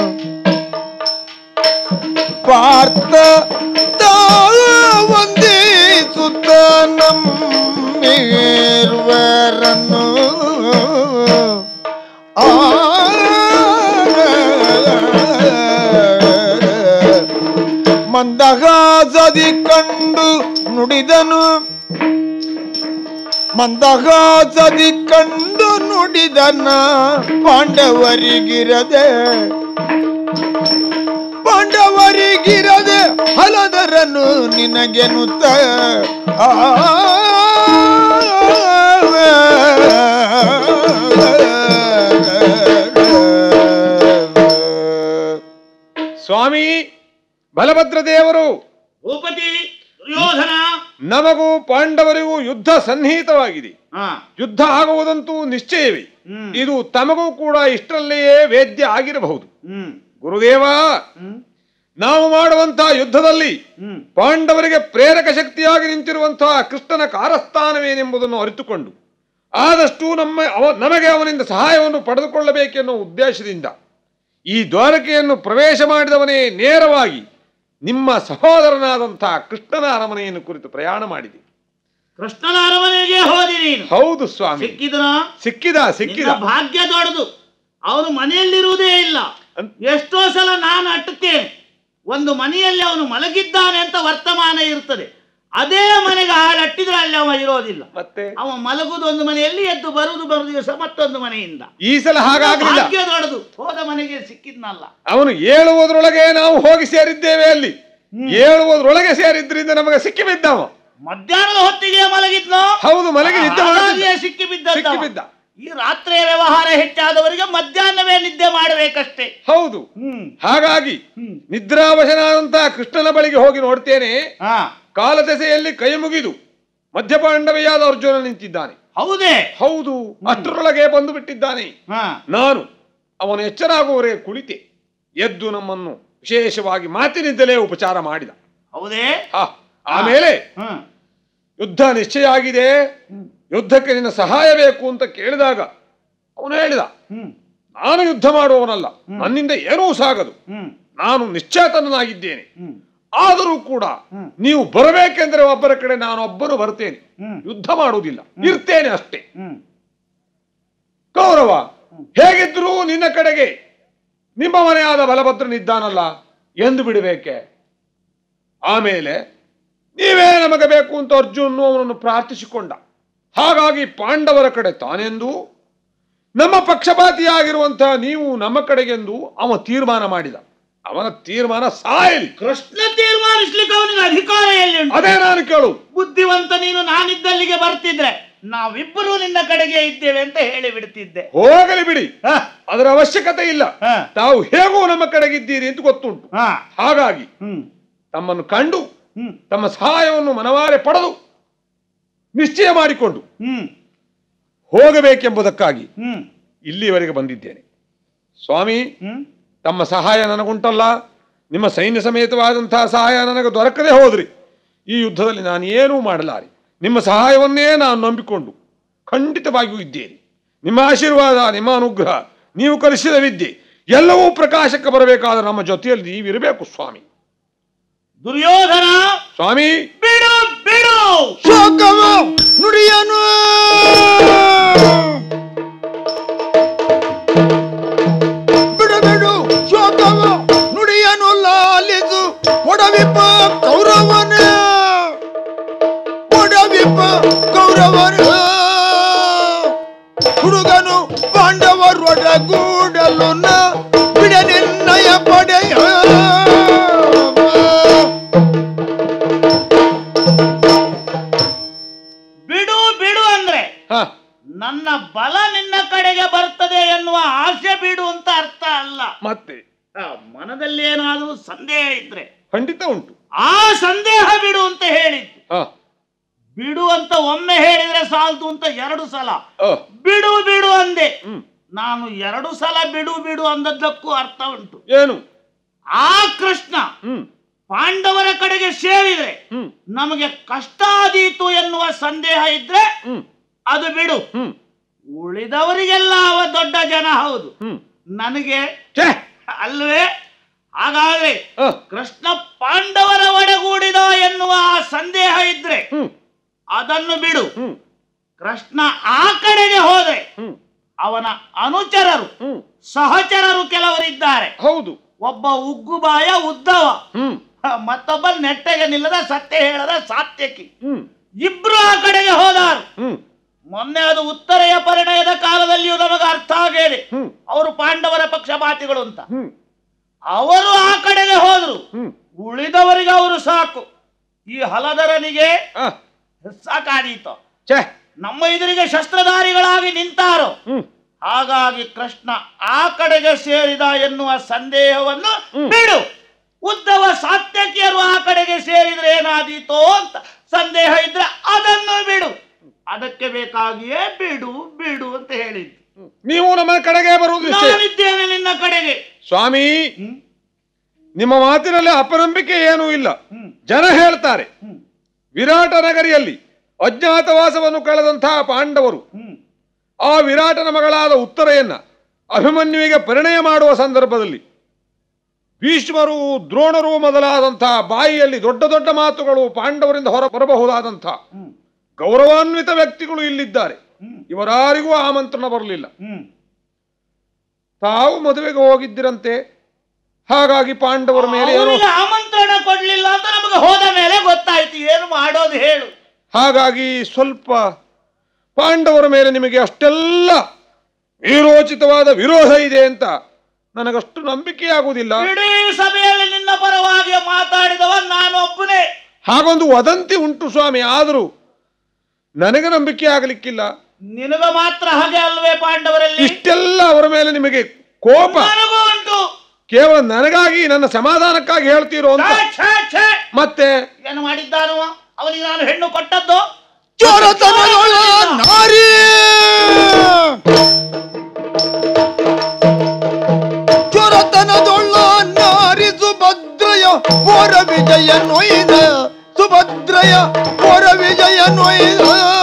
ಪಾರ್ಥ ವಂದಿಸುತ್ತ ನಮ್ಮೀರ್ವರನ್ನು. ಮಂದಹಾಸದಿ ಕಂಡು ನುಡಿದನು, ಮಂದಹಾಸದಿ ಕಂಡು ನುಡಿದನ ಪಾಂಡವರಿಗಿರದೆ ಹಲದರನು ನಿನಗೆನುತ್ತ ಸ್ವಾಮಿ, ಬಲಭದ್ರದೇವರು, ಭೂಪತಿ ದುರ್ಯೋಧನ, ನಮಗೂ ಪಾಂಡವರಿಗೂ ಯುದ್ಧ ಸನ್ನಿಹಿತವಾಗಿದೆ. ಯುದ್ಧ ಆಗುವುದಂತೂ ನಿಶ್ಚಯವೇ. ಇದು ತಮಗೂ ಕೂಡ ಇಷ್ಟರಲ್ಲಿಯೇ ವೇದ್ಯ ಆಗಿರಬಹುದು. ಗುರುದೇವ, ನಾವು ಮಾಡುವಂತಹ ಯುದ್ಧದಲ್ಲಿ ಪಾಂಡವರಿಗೆ ಪ್ರೇರಕ ಶಕ್ತಿಯಾಗಿ ನಿಂತಿರುವಂತಹ ಕೃಷ್ಣನ ಕಾರಸ್ಥಾನವೇನೆಂಬುದನ್ನು ಅರಿತುಕೊಂಡು ಆದಷ್ಟು ನಮಗೆ ಅವನಿಂದ ಸಹಾಯವನ್ನು ಪಡೆದುಕೊಳ್ಳಬೇಕೆನ್ನುವ ಉದ್ದೇಶದಿಂದ ಈ ದ್ವಾರಕೆಯನ್ನು ಪ್ರವೇಶ ಮಾಡಿದವನೇ ನೇರವಾಗಿ ನಿಮ್ಮ ಸಹೋದರನಾದಂತಹ ಕೃಷ್ಣನ ಅರಮನೆಯನ್ನು ಕುರಿತು ಪ್ರಯಾಣ ಮಾಡಿದೆ. ಕೃಷ್ಣನ ಅರಮನೆಗೆ ಹೋದಿ ನೀನು? ಹೌದು ಸ್ವಾಮಿ. ಸಿಕ್ಕಿದ ಭಾಗ್ಯ ದೊಡ್ಡದು. ಅವನು ಮನೆಯಲ್ಲಿರುವುದೇ ಇಲ್ಲ. ಎಷ್ಟೋ ಸಲ ನಾನು ಅಟ್ಟುತ್ತೇನೆ, ಒಂದು ಮನೆಯಲ್ಲಿ ಅವನು ಮಲಗಿದ್ದಾನೆ ಅಂತ ವರ್ತಮಾನ ಇರ್ತದೆ. ಅದೇ ಮನೆಗೆ ಹಾಳಟ್ಟಿದ್ರೆ ಅಲ್ಲಿ ಅವ ಇರೋದಿಲ್ಲ. ಮತ್ತೆ ಅವ ಮಲಗುದು ಒಂದು ಮನೆಯಲ್ಲಿ, ಎದ್ದು ಬರುವುದು ದಿವಸ ಮತ್ತೊಂದು ಮನೆಯಿಂದ. ಈ ಸಲ ಹಾಗಾಗಲಿಲ್ಲ. ಭಾಗ್ಯ ದೊಡ್ಡದು. ಹೋದ ಮನೆಗೆ ಸಿಕ್ಕಿದ್ನಲ್ಲ. ಅವನು ಏಳುವುದರೊಳಗೆ ನಾವು ಹೋಗಿ ಸೇರಿದ್ದೇವೆ. ಅಲ್ಲಿ ಏಳುವುದರೊಳಗೆ ಸೇರಿದ್ರಿಂದ ನಮಗೆ ಸಿಕ್ಕಿ ಬಿದ್ದವ. ಮಧ್ಯಾಹ್ನದ ಹೊತ್ತಿಗೆ ಮಲಗಿದ್ನೋ? ಹೌದು, ಮಲಗಿ ನಿದ್ದೆ ಸಿಕ್ಕಿ ಬಿದ್ದ. ಈ ರಾತ್ರಿಯ ವ್ಯವಹಾರ ಹೆಚ್ಚಾದವರಿಗೆ ಮಧ್ಯಾಹ್ನವೇ ನಿದ್ದೆ ಮಾಡಬೇಕಷ್ಟೇ. ಹೌದು. ಹಾಗಾಗಿ ನಿದ್ರಾವಶನಾದಂತಹ ಕೃಷ್ಣನ ಬಳಿಗೆ ಹೋಗಿ ನೋಡ್ತೇನೆ. ಕಾಲದೆಸೆಯಲ್ಲಿ ಕೈ ಮುಗಿದು ಮಧ್ಯಪಾಂಡವೆಯಾದ ಅರ್ಜುನ ನಿಂತಿದ್ದಾನೆ. ಹೌದೇ? ಹೌದು. ಅಷ್ಟರೊಳಗೆ ಬಂದು ಬಿಟ್ಟಿದ್ದಾನೆ. ನಾನು ಅವನು ಎಚ್ಚರಾಗುವವರೇ ಕುಳಿತೆ. ಎದ್ದು ನಮ್ಮನ್ನು ವಿಶೇಷವಾಗಿ ಮಾತಿನಿಂದಲೇ ಉಪಚಾರ ಮಾಡಿದ. ಹೌದೇ? ಆಮೇಲೆ ಯುದ್ಧ ನಿಶ್ಚಯ ಆಗಿದೆ, ಯುದ್ಧಕ್ಕೆ ನಿನ್ನ ಸಹಾಯ ಬೇಕು ಅಂತ ಕೇಳಿದಾಗ ಅವನು ಹೇಳಿದ, ನಾನು ಯುದ್ಧ ಮಾಡುವವನಲ್ಲ, ನನ್ನಿಂದ ಏನೂ ಸಾಗದು, ನಾನು ನಿಶ್ಚೇತನನಾಗಿದ್ದೇನೆ. ಆದರೂ ಕೂಡ ನೀವು ಬರಬೇಕೆಂದ್ರೆ ಒಬ್ಬರ ಕಡೆ ನಾನೊಬ್ಬನು ಬರ್ತೇನೆ, ಯುದ್ಧ ಮಾಡುವುದಿಲ್ಲ, ಇರ್ತೇನೆ ಅಷ್ಟೇ. ಕೌರವ ಹೇಗಿದ್ರು ನಿನ್ನ ಕಡೆಗೆ ನಿಮ್ಮ ಮನೆಯಾದ ಬಲಭದ್ರನಿದ್ದಾನಲ್ಲ ಎಂದು ಬಿಡಬೇಕೆ? ಆಮೇಲೆ ನೀವೇ ನಮಗೆ ಬೇಕು ಅಂತ ಅರ್ಜುನ್ ಅವನನ್ನು ಪ್ರಾರ್ಥಿಸಿಕೊಂಡ. ಹಾಗಾಗಿ ಪಾಂಡವರ ಕಡೆ ತಾನೆಂದು, ನಮ್ಮ ಪಕ್ಷಪಾತಿಯಾಗಿರುವಂತಹ ನೀವು ನಮ್ಮ ಕಡೆಗೆಂದು ಅವ ತೀರ್ಮಾನ ಮಾಡಿದ. ಅವನ ತೀರ್ಮಾನ ಸಾಯಲಿ. ಕೃಷ್ಣ ತೀರ್ಮಾನಿಸ್ಲಿಕ್ಕೆ ಅವನಿಗೆ ಅಧಿಕಾರ ಎಲ್ಲಿ ಉಂಟು? ಅದೇ ನಾನು ಕೇಳು. ಬುದ್ಧಿವಂತ ನೀನು ನಾನಿದ್ದಲ್ಲಿಗೆ ಬರ್ತಿದ್ರೆ ನಾವಿಬ್ಬರು ನಿನ್ನ ಕಡೆಗೆ ಇದ್ದೇವೆ ಅಂತ ಹೇಳಿ ಬಿಡ್ತಿದ್ದೆ. ಹೋಗಲಿ ಬಿಡಿ, ಅದರ ಅವಶ್ಯಕತೆ ಇಲ್ಲ. ತಾವು ಹೇಗೂ ನಮ್ಮ ಕಡೆಗಿದ್ದೀರಿ ಅಂತ ಗೊತ್ತುಂಟು. ಹಾಗಾಗಿ ತಮ್ಮನ್ನು ಕಂಡು ತಮ್ಮ ಸಹಾಯವನ್ನು ಮನವಾರೆ ಪಡೆದು ನಿಶ್ಚಯ ಮಾಡಿಕೊಂಡು ಹೋಗಬೇಕೆಂಬುದಕ್ಕಾಗಿ ಇಲ್ಲಿವರೆಗೆ ಬಂದಿದ್ದೇನೆ. ಸ್ವಾಮಿ, ತಮ್ಮ ಸಹಾಯ ನನಗುಂಟಲ್ಲ. ನಿಮ್ಮ ಸೈನ್ಯ ಸಮೇತವಾದಂತಹ ಸಹಾಯ ನನಗೆ ದೊರಕದೆ ಹೋದ್ರಿ ಈ ಯುದ್ಧದಲ್ಲಿ ನಾನು ಏನೂ ಮಾಡಲಾರೆ. ನಿಮ್ಮ ಸಹಾಯವನ್ನೇ ನಾನು ನಂಬಿಕೊಂಡು ಖಂಡಿತವಾಗಿಯೂ ಇದ್ದೇನೆ. ನಿಮ್ಮ ಆಶೀರ್ವಾದ, ನಿಮ್ಮ ಅನುಗ್ರಹ, ನೀವು ಕಲಿಸಿದ ವಿದ್ಯೆ ಎಲ್ಲವೂ ಪ್ರಕಾಶಕ್ಕೆ ಬರಬೇಕಾದ ನಮ್ಮ ಜೊತೆಯಲ್ಲಿ ನೀವಿರಬೇಕು ಸ್ವಾಮಿ. ದುರ್ಯೋಧನ ಸ್ವಾಮಿ, ಬಿಡು ಬಿಡು ಶೋಕವ ನುಡಿಯನು, ಬಿಡು ಬಿಡು ಶೋಕವ ನುಡಿಯನು, ಲಾಲಿಸು ಒಡವಿಪ ಕೌರವನ, ಒಡವಿಪ ಕೌರವನ. ಹುಡುಗನು ಪಾಂಡವರೊಡಗೂಡಲು ಬಿಡ ನಿರ್ಣಯ ಪಡೆಯ. ನನ್ನ ಬಲ ನಿನ್ನ ಕಡೆಗೆ ಬರ್ತದೆ ಎನ್ನುವ ಆಸೆ ಬಿಡು ಅಂತ ಅರ್ಥ ಅಲ್ಲ. ಮತ್ತೆ ಮನದಲ್ಲಿ ಏನಾದರೂ ಸಂದೇಹ ಇದ್ರೆ ಖಂಡಿತ ಉಂಟು, ಆ ಸಂದೇಹ ಬಿಡು ಅಂತ ಹೇಳಿದ್ದು. ಬಿಡು ಅಂತ ಒಮ್ಮೆ ಹೇಳಿದ್ರೆ ಸಾಲ್ತು ಅಂತ 2 ಸಲ ಬಿಡು ಬಿಡು ಅಂದೆ. ನಾನು 2 ಸಲ ಬಿಡು ಬಿಡು ಅಂದದ್ದಕ್ಕೂ ಅರ್ಥ ಉಂಟು. ಏನು? ಆ ಕೃಷ್ಣ ಪಾಂಡವರ ಕಡೆಗೆ ಸೇರಿದ್ರೆ ನಮಗೆ ಕಷ್ಟ ಆದೀತು ಎನ್ನುವ ಸಂದೇಹ ಇದ್ರೆ ಅದು ಬಿಡು. ಉಳಿದವರಿಗೆಲ್ಲ ಅವ ದೊಡ್ಡ ಜನ, ಹೌದು, ನನಗೆ ಅಲ್ವೇ? ಹಾಗಾದ್ರೆ ಕೃಷ್ಣ ಪಾಂಡವರ ಒಡಗೂಡಿದ ಎನ್ನುವ ಸಂದೇಹ ಇದ್ರೆ ಅದನ್ನು ಬಿಡು. ಕೃಷ್ಣ ಆ ಕಡೆಗೆ ಹೋದ್ರೆ ಅವನ ಅನುಚರರು ಸಹಚರರು ಕೆಲವರಿದ್ದಾರೆ. ಹೌದು. ಒಬ್ಬ ಉಗ್ಗುಬಾಯ ಉದ್ದವ, ಮತ್ತೊಬ್ಬ ನೆಟ್ಟಗೆ ನಿಲ್ಲದ ಸತ್ಯ ಹೇಳದ ಸಾತ್ಯಕಿ. ಇಬ್ರು ಆ ಕಡೆಗೆ ಹೋದಾರು. ಮೊನ್ನೆ ಅದು ಉತ್ತರೆಯ ಪರಿಣಯದ ಕಾಲದಲ್ಲಿಯೂ ನಮಗೆ ಅರ್ಥ ಆಗೇನೆ ಅವರು ಪಾಂಡವರ ಪಕ್ಷಪಾತಿಗಳು ಅಂತ. ಅವರು ಆ ಕಡೆಗೆ ಹೋದ್ರು, ಉಳಿದವರಿಗೆ ಅವರು ಸಾಕು. ಈ ಹಲಧರನಿಗೆ ಸಾಕಾದೀತು, ನಮ್ಮ ಎದುರಿಗೆ ಶಸ್ತ್ರಧಾರಿಗಳಾಗಿ ನಿಂತಾರೋ. ಹಾಗಾಗಿ ಕೃಷ್ಣ ಆ ಕಡೆಗೆ ಸೇರಿದ ಎನ್ನುವ ಸಂದೇಹವನ್ನು ಬಿಡು. ಉದ್ದವ ಸಾತ್ಯಕಿಯರು ಆ ಕಡೆಗೆ ಸೇರಿದ್ರೆ ಏನಾದೀತೋ ಅಂತ ಸಂದೇಹ ಇದ್ರೆ ಅದನ್ನು ಬಿಡು. ಅದಕ್ಕೆ ಬೇಕಾಗಿಯೇ ಬಿಡು ಬಿಡು ಅಂತ ಹೇಳಿದ್ದು. ನೀವು ನಮ್ಮ ಕಡೆಗೆ ಬರುವುದು? ನಾನಿದ್ದೇನೆ ನಿನ್ನ ಕಡೆಗೆ. ಸ್ವಾಮಿ, ನಿಮ್ಮ ಮಾತಿನಲ್ಲಿ ಅಪನಂಬಿಕೆ ಏನೂ ಇಲ್ಲ. ಜನ ಹೇಳ್ತಾರೆ ವಿರಾಟ ನಗರಿಯಲ್ಲಿ ಅಜ್ಞಾತವಾಸವನ್ನು ಕಳೆದಂತಹ ಪಾಂಡವರು ಆ ವಿರಾಟನ ಮಗಳಾದ ಉತ್ತರೆಯನ್ನ ಅಭಿಮನ್ಯುವಿಗೆ ಪರಿಣಯ ಮಾಡುವ ಸಂದರ್ಭದಲ್ಲಿ ಭೀಷ್ಮರು ದ್ರೋಣರು ಮೊದಲಾದಂತಹ ಬಾಯಿಯಲ್ಲಿ ದೊಡ್ಡ ದೊಡ್ಡ ಮಾತುಗಳು ಪಾಂಡವರಿಂದ ಹೊರ ಬರಬಹುದಾದಂತಹ ಗೌರವಾನ್ವಿತ ವ್ಯಕ್ತಿಗಳು ಇಲ್ಲಿದ್ದಾರೆ. ಇವರಾರಿಗೂ ಆಮಂತ್ರಣ ಬರಲಿಲ್ಲ. ತಾವು ಮದುವೆಗೆ ಹೋಗಿದ್ದಿರಂತೆ, ಹಾಗಾಗಿ ಪಾಂಡವರ ಮೇಲೆ ಆಮಂತ್ರಣ ಕೊಡ್ಲಿಲ್ಲ ಅಂತ ನಮಗೆ ಹೋದ ಮೇಲೆ ಗೊತ್ತಾಯ್ತು. ಏನು ಮಾಡೋದು ಹೇಳು. ಹಾಗಾಗಿ ಸ್ವಲ್ಪ ಪಾಂಡವರ ಮೇಲೆ ನಿಮಗೆ ಅಷ್ಟೆಲ್ಲ ವೀರೋಚಿತವಾದ ವಿರೋಧ ಇದೆ ಅಂತ ನನಗಷ್ಟು ನಂಬಿಕೆ ಆಗುವುದಿಲ್ಲ. ಇಡೀ ಸಭೆಯಲ್ಲಿ ನಿನ್ನ ಪರವಾಗಿ ಮಾತಾಡಿದವ ನಾನೊಬ್ಬನೇ. ಹಾಗೊಂದು ವದಂತಿ ಉಂಟು ಸ್ವಾಮಿ, ಆದರೂ ನನಗೆ ನಂಬಿಕೆ ಆಗಲಿಕ್ಕಿಲ್ಲ. ನಿನಗ ಮಾತ್ರ ಹಾಗೆ ಅಲ್ವೇ ಪಾಂಡವರಲ್ಲಿ? ಇಷ್ಟೆಲ್ಲ ಅವರ ಮೇಲೆ ನಿಮಗೆ ಕೋಪ ನನಗೂ ಉಂಟು. ಕೇವಲ ನನಗಾಗಿ, ನನ್ನ ಸಮಾಧಾನಕ್ಕಾಗಿ ಹೇಳ್ತೀರೋ ಅಂತ. ಮತ್ತೆ ಏನು ಮಾಡಿದ್ದಾನು ಅವನಿಗೆ ನಾನು ಹೆಣ್ಣು ಕೊಟ್ಟದ್ದು? ಚೋರತನದೊಳ ನಾರಿ ಚೋರತನದೊಳ್ಳ ನಾರಿ ಸುಭದ್ರಯ ಪೋರ ವಿಜಯ ನೊಯ್ದ ಸುಭದ್ರಯ ಪೋರ ವಿಜಯ ನೊಯ್ದ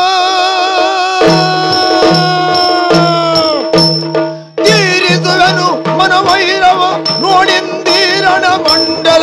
ತೀರಿಸುವನು ಮನವೈರವ ನೋಡಿಂದೀರಣ ಮಂಡಲ.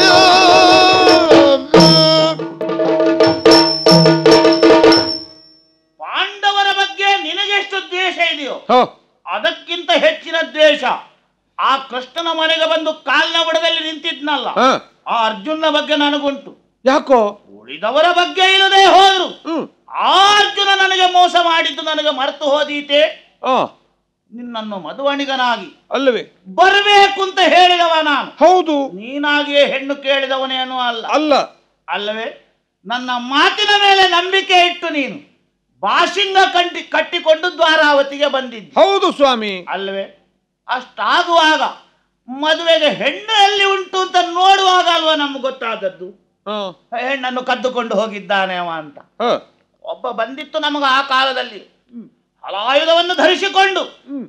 ಪಾಂಡವರ ಬಗ್ಗೆ ನಿನಗೆಷ್ಟು ದ್ವೇಷ ಇದೆಯೋ ಅದಕ್ಕಿಂತ ಹೆಚ್ಚಿನ ದ್ವೇಷ ಆ ಕೃಷ್ಣನ ಮನೆಗೆ ಬಂದು ಕಾಲಿನ ಬುಡದಲ್ಲಿ ನಿಂತಿದ್ನಲ್ಲ ಆ ಅರ್ಜುನ ಬಗ್ಗೆ ನನಗುಂಟು. ಯಾಕೋ? ಉಳಿದವರ ಬಗ್ಗೆ ಇಲ್ಲದೆ ಹೋದ್ರು ಆ ಅರ್ಜುನ ನನಗೆ ಮೋಸ ಮಾಡಿದ್ದು ನನಗೆ ಮರೆತು ಹೋದೀತೆ. ನಿನ್ನನ್ನು ಮದುವಣಿಗನಾಗಿ ಅಲ್ಲವೇ ಬರಬೇಕು ಅಂತ ಹೇಳಿದವ ನಾನು. ಹೌದು, ನೀನಾಗಿಯೇ ಹೆಣ್ಣು ಕೇಳಿದವನೇನೂ ಅಲ್ಲ. ಅಲ್ಲ ಅಲ್ಲವೇ? ನನ್ನ ಮಾತಿನ ಮೇಲೆ ನಂಬಿಕೆ ಇಟ್ಟು ನೀನು ಬಾಸಿಂಗ ಕಟ್ಟಿಕೊಂಡು ದ್ವಾರಾವತಿಗೆ ಬಂದಿದ್ದೆ. ಹೌದು ಸ್ವಾಮಿ. ಅಲ್ಲವೇ? ಅಷ್ಟಾಗುವಾಗ ಮದುವೆಗೆ ಹೆಣ್ಣು ಎಲ್ಲಿ ಉಂಟು ಅಂತ ನೋಡುವಾಗ ಅಲ್ವಾ ನಮ್ಗೆ ಗೊತ್ತಾದದ್ದು ಹೆಣ್ಣನ್ನು ಕದ್ದುಕೊಂಡು ಹೋಗಿದ್ದಾನೆ ಅವ ಅಂತ. ಒಬ್ಬ ಬಂದಿತ್ತು ನಮಗೆ ಆ ಕಾಲದಲ್ಲಿ, ಹಲಾಯುಧವನ್ನು ಧರಿಸಿಕೊಂಡು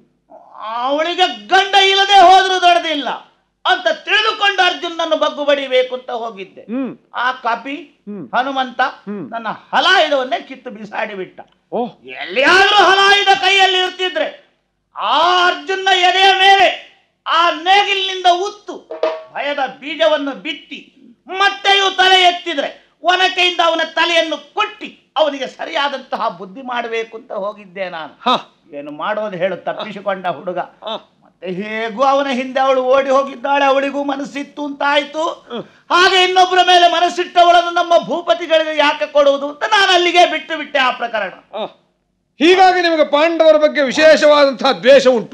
ಅವಳಿಗೆ ಗಂಡ ಇಲ್ಲದೆ ಹೋದ್ರೂ ದೊಡ್ಡದಿಲ್ಲ ಅಂತ ತಿಳಿದುಕೊಂಡು ಅರ್ಜುನನ್ನು ಬಗ್ಗು ಬಡಿಬೇಕು ಅಂತ ಹೋಗಿದ್ದೆ. ಆ ಕಪಿ ಹನುಮಂತ ನನ್ನ ಹಲಾಯುಧವನ್ನೇ ಕಿತ್ತು ಬಿಸಾಡಿ ಬಿಟ್ಟ. ಎಲ್ಲಿಯಾದ್ರೂ ಹಲಾಯುಧ ಕೈಯಲ್ಲಿ ಇರ್ತಿದ್ರೆ ಆ ಅರ್ಜುನ ಎದೆಯ ಮೇಲೆ ಆ ನೇಗಿಲಿನಿಂದ ಉತ್ತು ಭಯದ ಬೀಜವನ್ನು ಬಿತ್ತಿ ಮತ್ತೆಯೂ ತಲೆ ಎತ್ತಿದ್ರೆ ಒನಕೆಯಿಂದ ಅವನ ತಲೆಯನ್ನು ಕೊಟ್ಟಿ ಅವನಿಗೆ ಸರಿಯಾದಂತಹ ಬುದ್ಧಿ ಮಾಡಬೇಕು ಅಂತ ಹೋಗಿದ್ದೆ ನಾನು. ಏನು ಮಾಡೋದು ಹೇಳು? ತಪ್ಪಿಸಿಕೊಂಡ ಹುಡುಗ. ಮತ್ತೆ ಹೇಗೂ ಅವನ ಹಿಂದೆ ಅವಳು ಓಡಿ ಹೋಗಿದ್ದಾಳೆ, ಅವಳಿಗೂ ಮನಸ್ಸಿತ್ತು ಅಂತ ಆಯ್ತು. ಹಾಗೆ ಇನ್ನೊಬ್ಬರ ಮೇಲೆ ಮನಸ್ಸಿಟ್ಟವಳನ್ನು ನಮ್ಮ ಭೂಪತಿಗಳಿಗೆ ಯಾಕೆ ಕೊಡುವುದು ಅಂತ ನಾನು ಅಲ್ಲಿಗೆ ಬಿಟ್ಟು ಬಿಟ್ಟೆ ಆ ಪ್ರಕರಣ. ಹೀಗಾಗಿ ನಿಮಗೆ ಪಾಂಡವರ ಬಗ್ಗೆ ವಿಶೇಷವಾದಂತಹ ದ್ವೇಷ ಉಂಟು.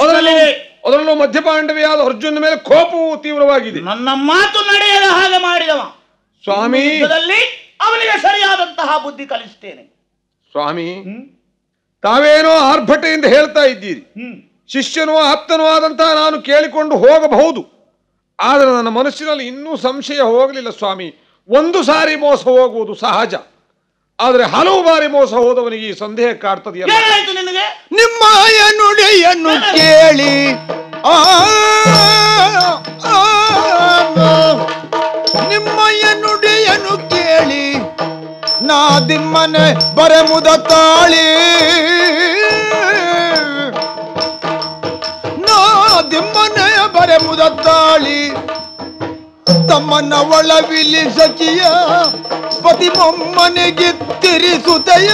ಅದರಲ್ಲೂ ಮಧ್ಯ ಪಾಂಡವಿಯಾದ ಅರ್ಜುನ ಮೇಲೆ ಕೋಪವು ತೀವ್ರವಾಗಿದೆ. ನನ್ನ ಮಾತು ನಡೆಯದ ಹಾಗೆ ಮಾಡಿದವ ಸ್ವಾಮಿ, ಅವನಿಗೆ ಸರಿಯಾದಂತಹ ಬುದ್ಧಿ ಕಲಿಸ್ತೇನೆ. ಸ್ವಾಮಿ, ತಾವೇನೋ ಆರ್ಭಟೆಯಿಂದ ಹೇಳ್ತಾ ಇದ್ದೀರಿ. ಶಿಷ್ಯನೋ ಆಪ್ತನೋ ಆದಂತಹ ನಾನು ಕೇಳಿಕೊಂಡು ಹೋಗಬಹುದು, ಆದರೆ ನನ್ನ ಮನಸ್ಸಿನಲ್ಲಿ ಇನ್ನೂ ಸಂಶಯ ಹೋಗಲಿಲ್ಲ ಸ್ವಾಮಿ. ಒಂದು ಸಾರಿ ಮೋಸ ಹೋಗುವುದು ಸಹಜ, ಆದರೆ ಹಲವು ಬಾರಿ ಮೋಸ ಹೋದವನಿಗೆ ಈ ಸಂದೇಹ ಕಾಡ್ತದೆಯಲ್ಲ. ನಿನಗೆ ನಿಮ್ಮಯ ನುಡಿಯನ್ನು ಕೇಳಿ ನಿಮ್ಮಯ ನುಡಿಯನ್ನು ಕೇಳಿ ನಾ ದಿಮ್ಮನೆ ಬರೆಮುದ ತಾಳಿ ನಾ ದಿಮ್ಮನೆ ಬರೆಮುದ ತಾಳಿ ತಮ್ಮನ್ನ ಒಳವಿಲಿ ಸಚಿಯ ಪತಿ ಮೊಮ್ಮನೆಗೆ ತಿರಿಸುತ್ತಯ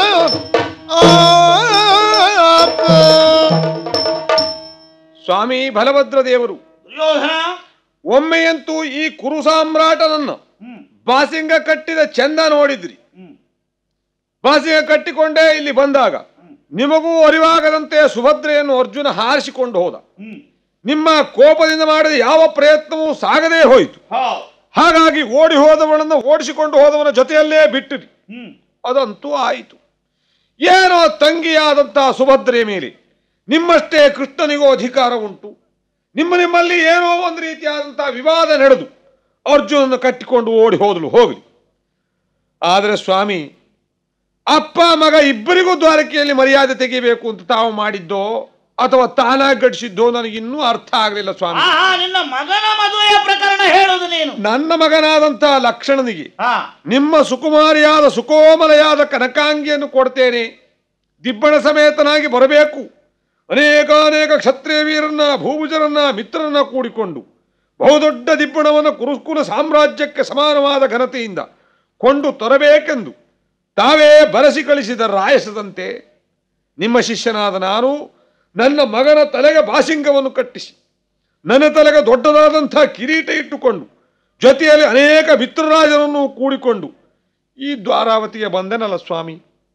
ಸ್ವಾಮಿ ಬಲಭದ್ರ ದೇವರು ಒಮ್ಮೆಯಂತೂ ಈ ಕುರು ಸಾಮ್ರಾಟನನ್ನು ಬಾಸಿಂಗ ಕಟ್ಟಿದ ಚಂದ ನೋಡಿದ್ರಿ. ಬಾಸಿಂಗ ಕಟ್ಟಿಕೊಂಡೇ ಇಲ್ಲಿ ಬಂದಾಗ ನಿಮಗೂ ಅರಿವಾಗದಂತೆ ಸುಭದ್ರೆಯನ್ನು ಅರ್ಜುನ ಹಾರಿಸಿಕೊಂಡು ಹೋದ. ನಿಮ್ಮ ಕೋಪದಿಂದ ಮಾಡಿದ ಯಾವ ಪ್ರಯತ್ನವೂ ಸಾಗದೇ ಹೋಯಿತು. ಹಾಗಾಗಿ ಓಡಿ ಹೋದವನನ್ನು ಓಡಿಸಿಕೊಂಡು ಹೋದವನ ಜೊತೆಯಲ್ಲೇ ಬಿಟ್ಟಿರಿ. ಅದಂತೂ ಆಯಿತು. ಏನೋ ತಂಗಿಯಾದಂತಹ ಸುಭದ್ರೆಯ ಮೇಲೆ ನಿಮ್ಮಷ್ಟೇ ಕೃಷ್ಣನಿಗೂ ಅಧಿಕಾರ ಉಂಟು. ನಿಮ್ಮಲ್ಲಿ ಏನೋ ಒಂದು ರೀತಿಯಾದಂತಹ ವಿವಾದ ನಡೆದು ಅರ್ಜುನನ್ನು ಕಟ್ಟಿಕೊಂಡು ಓಡಿ ಹೋದಳು, ಹೋಗಲಿ. ಆದರೆ ಸ್ವಾಮಿ, ಅಪ್ಪ ಮಗ ಇಬ್ಬರಿಗೂ ದ್ವಾರಕೆಯಲ್ಲಿ ಮರ್ಯಾದೆ ತೆಗಿಬೇಕು ಅಂತ ತಾವು ಮಾಡಿದ್ದೋ ಅಥವಾ ತಾನಾಗಿ ಗಡಿಸಿದ್ದೋ ನನಗಿನ್ನೂ ಅರ್ಥ ಆಗಲಿಲ್ಲ ಸ್ವಾಮಿ. ನಿನ್ನ ಮಗನ ಮದುವೆಯ ಪ್ರಕರಣ ಹೇಳೋದು ನೀನು. ನನ್ನ ಮಗನಾದಂತಹ ಲಕ್ಷಣನಿಗೆ ನಿಮ್ಮ ಸುಕುಮಾರಿಯಾದ ಸುಕೋಮಲೆಯಾದ ಕನಕಾಂಗಿಯನ್ನು ಕೊಡ್ತೇನೆ, ದಿಬ್ಬಣ ಸಮೇತನಾಗಿ ಬರಬೇಕು, ಅನೇಕಾನೇಕ ಕ್ಷತ್ರಿಯ ವೀರನ್ನ, ಭೂಭುಜರನ್ನ, ಮಿತ್ರರನ್ನ ಕೂಡಿಕೊಂಡು ಬಹುದೊಡ್ಡ ದಿಬ್ಬಣವನ್ನು ಕುರುಕುಲ ಸಾಮ್ರಾಜ್ಯಕ್ಕೆ ಸಮಾನವಾದ ಘನತೆಯಿಂದ ಕೊಂಡು ತರಬೇಕೆಂದು ತಾವೇ ಬರೆಸಿ ಕಳಿಸಿದ ರಾಯಸದಂತೆ ನಿಮ್ಮ ಶಿಷ್ಯನಾದ ನಾನು ನನ್ನ ಮಗನ ತಲೆಗೆ ಬಾಸಿಂಗವನ್ನು ಕಟ್ಟಿಸಿ ನನ್ನ ತಲೆಗೆ ದೊಡ್ಡದಾದಂಥ ಕಿರೀಟ ಇಟ್ಟುಕೊಂಡು ಜೊತೆಯಲ್ಲಿ ಅನೇಕ ಮಿತ್ರರಾಜರನ್ನು ಕೂಡಿಕೊಂಡು ಈ ದ್ವಾರಾವತಿಗೆ ಬಂದೆನಲ್ಲ ಸ್ವಾಮಿ.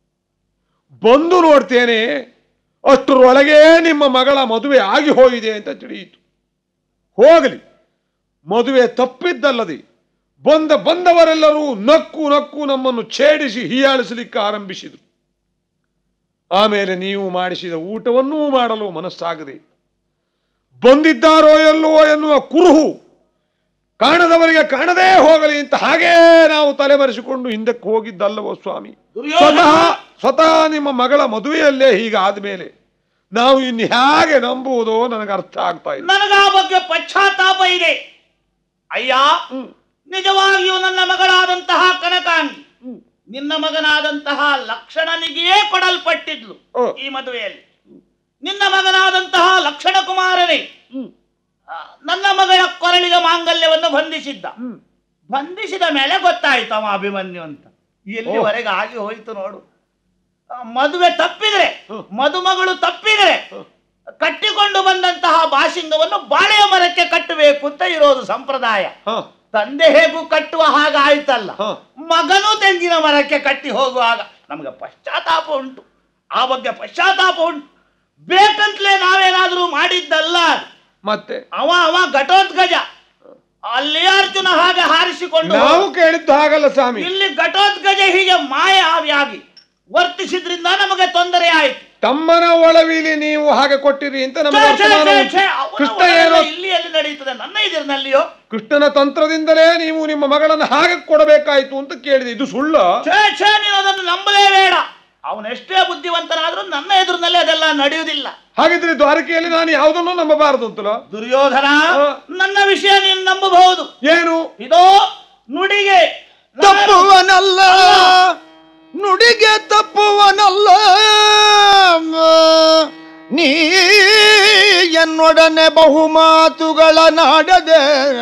ಬಂದು ನೋಡ್ತೇನೆ, ಅಷ್ಟರೊಳಗೆ ನಿಮ್ಮ ಮಗಳ ಮದುವೆ ಆಗಿ ಹೋಗಿದೆ ಅಂತ ತಿಳಿಯಿತು. ಹೋಗಲಿ, ಮದುವೆ ತಪ್ಪಿದ್ದಲ್ಲದೆ ಬಂದವರೆಲ್ಲರೂ ನಕ್ಕು ನಕ್ಕು ನಮ್ಮನ್ನು ಛೇಡಿಸಿ ಹೀಯಾಳಿಸಲಿಕ್ಕೆ ಆರಂಭಿಸಿದರು. ಆಮೇಲೆ ನೀವು ಮಾಡಿಸಿದ ಊಟವನ್ನೂ ಮಾಡಲು ಮನಸ್ಸಾಗದೆ ಬಂದಿದ್ದಾರೋ ಎಲ್ಲೋ ಎನ್ನುವ ಕುರುಹು ಕಾಣದವರಿಗೆ ಕಾಣದೇ ಹೋಗಲಿ ಅಂತ ಹಾಗೇ ನಾವು ತಲೆಮರೆಸಿಕೊಂಡು ಹಿಂದಕ್ಕೆ ಹೋಗಿದ್ದಲ್ಲವೋ ಸ್ವಾಮಿ. ಸ್ವತಃ ನಿಮ್ಮ ಮಗಳ ಮದುವೆಯಲ್ಲೇ ಹೀಗಾದ ಮೇಲೆ ನಾವು ಇನ್ನು ಹೇಗೆ ನಂಬುವುದೋ ನನಗೆ ಅರ್ಥ ಆಗ್ತಾ ಇದೆ. ನನಗ ಆ ಬಗ್ಗೆ ಪಶ್ಚಾತ್ತಾಪ ಇದೆ ಅಯ್ಯ. ನಿಜವಾಗಿಯೂ ನನ್ನ ಮಗಳಾದಂತಹ ಕನಕಾಂಗಿ ನಿನ್ನ ಮಗನಾದಂತಹ ಲಕ್ಷಣನಿಗೆಯೇ ಕೊಡಲ್ಪಟ್ಟಿದ್ಲು ಈ ಮದುವೆಯಲ್ಲಿ. ನಿನ್ನ ಮಗನಾದಂತಹ ಲಕ್ಷಣ ಕುಮಾರನೇ ನನ್ನ ಮಗಳ ಕೊರಳಿಗೆ ಮಾಂಗಲ್ಯವನ್ನು ಬಂಧಿಸಿದ ಮೇಲೆ ಗೊತ್ತಾಯ್ತು ಅವ ಅಭಿಮನ್ಯು ಅಂತ. ಎಲ್ಲಿವರೆಗೆ ಆಗಿ ಹೋಯ್ತು ನೋಡು. ಮದುವೆ ತಪ್ಪಿದ್ರೆ, ಮದುಮಗಳು ತಪ್ಪಿದ್ರೆ ಕಟ್ಟಿಕೊಂಡು ಬಂದಂತಹ ಬಾಸಿಂಗವನ್ನು ಬಾಳೆಯ ಮರಕ್ಕೆ ಕಟ್ಟಬೇಕು ಅಂತ ಇರೋದು ಸಂಪ್ರದಾಯ. ತಂದೆ ಹೇಗೂ ಕಟ್ಟುವ ಹಾಗೆ ಆಯ್ತಲ್ಲ, ಮಗನೂ ತೆಂಗಿನ ಮರಕ್ಕೆ ಕಟ್ಟಿ ಹೋಗುವಾಗ ನಮಗೆ ಪಶ್ಚಾತ್ತಾಪ ಉಂಟು. ಆ ಬಗ್ಗೆ ಪಶ್ಚಾತ್ತಾಪ ಉಂಟು. ಬೇಕಂತಲೇ ನಾವೇನಾದ್ರೂ ಮಾಡಿದ್ದಲ್ಲ. ಮತ್ತೆ ಅವ ಘಟೋತ್ಕಜ, ಅಲ್ಲಿ ಅರ್ಜುನ ಹಾಗೆ ಹಾರಿಸಿಕೊಂಡು ನಾವು ಕೇಳಿದ್ದು ಹಾಗಲ್ಲ ಸ್ವಾಮಿ. ಇಲ್ಲಿ ಘಟೋತ್ಕಜ ಹೀಗೆ ಮಾಯ ಆವಿಯಾಗಿ ವರ್ತಿಸಿದ್ರಿಂದ ನಮಗೆ ತೊಂದರೆ ಆಯ್ತು. ತಮ್ಮನ ಒಳವಿಲಿ ನೀವು ಹಾಗೆ ಕೊಟ್ಟಿರಿ ಅಂತ ನಮಗೆ ಕೃಷ್ಣ ಏನೋ ಇಲ್ಲಿ ಎಲ್ಲಿ ನಡೆಯುತ್ತದೆ ನನ್ನ ಎದುರಿನಲ್ಲಿಯೋ. ಕೃಷ್ಣನ ತಂತ್ರದಿಂದಲೇ ನೀವು ನಿಮ್ಮ ಮಗಳನ್ನು ಹಾಗೆ ಕೊಡಬೇಕಾಯ್ತು ಅಂತ ಕೇಳಿದೆ. ಇದು ಸುಳ್ಳು? ನೀನು ಅದನ್ನು ನಂಬಲೇಬೇಡ. ಅವನೆಷ್ಟೇ ಬುದ್ಧಿವಂತನಾದ್ರೂ ನನ್ನ ಎದುರಿನಲ್ಲಿ ಅದೆಲ್ಲ ನಡೆಯುವುದಿಲ್ಲ. ಹಾಗಿದ್ರೆ ದ್ವಾರಕೆಯಲ್ಲಿ ನಾನು ಯಾವುದನ್ನು ನಂಬಬಾರದು ಅಂತಲೋ? ದುರ್ಯೋಧನ, ನನ್ನ ವಿಷಯ ನೀನು ನಂಬಬಹುದು. ಏನು? ಇದೋ ನುಡಿಗೆ ತಪ್ಪುವನಲ್ಲ, ನುಡಿಗೆ ತಪ್ಪುವನಲ್ಲ, ನೀ ಎನ್ನೊಡನೆ ಬಹುಮಾತುಗಳ ನಾಡದೆ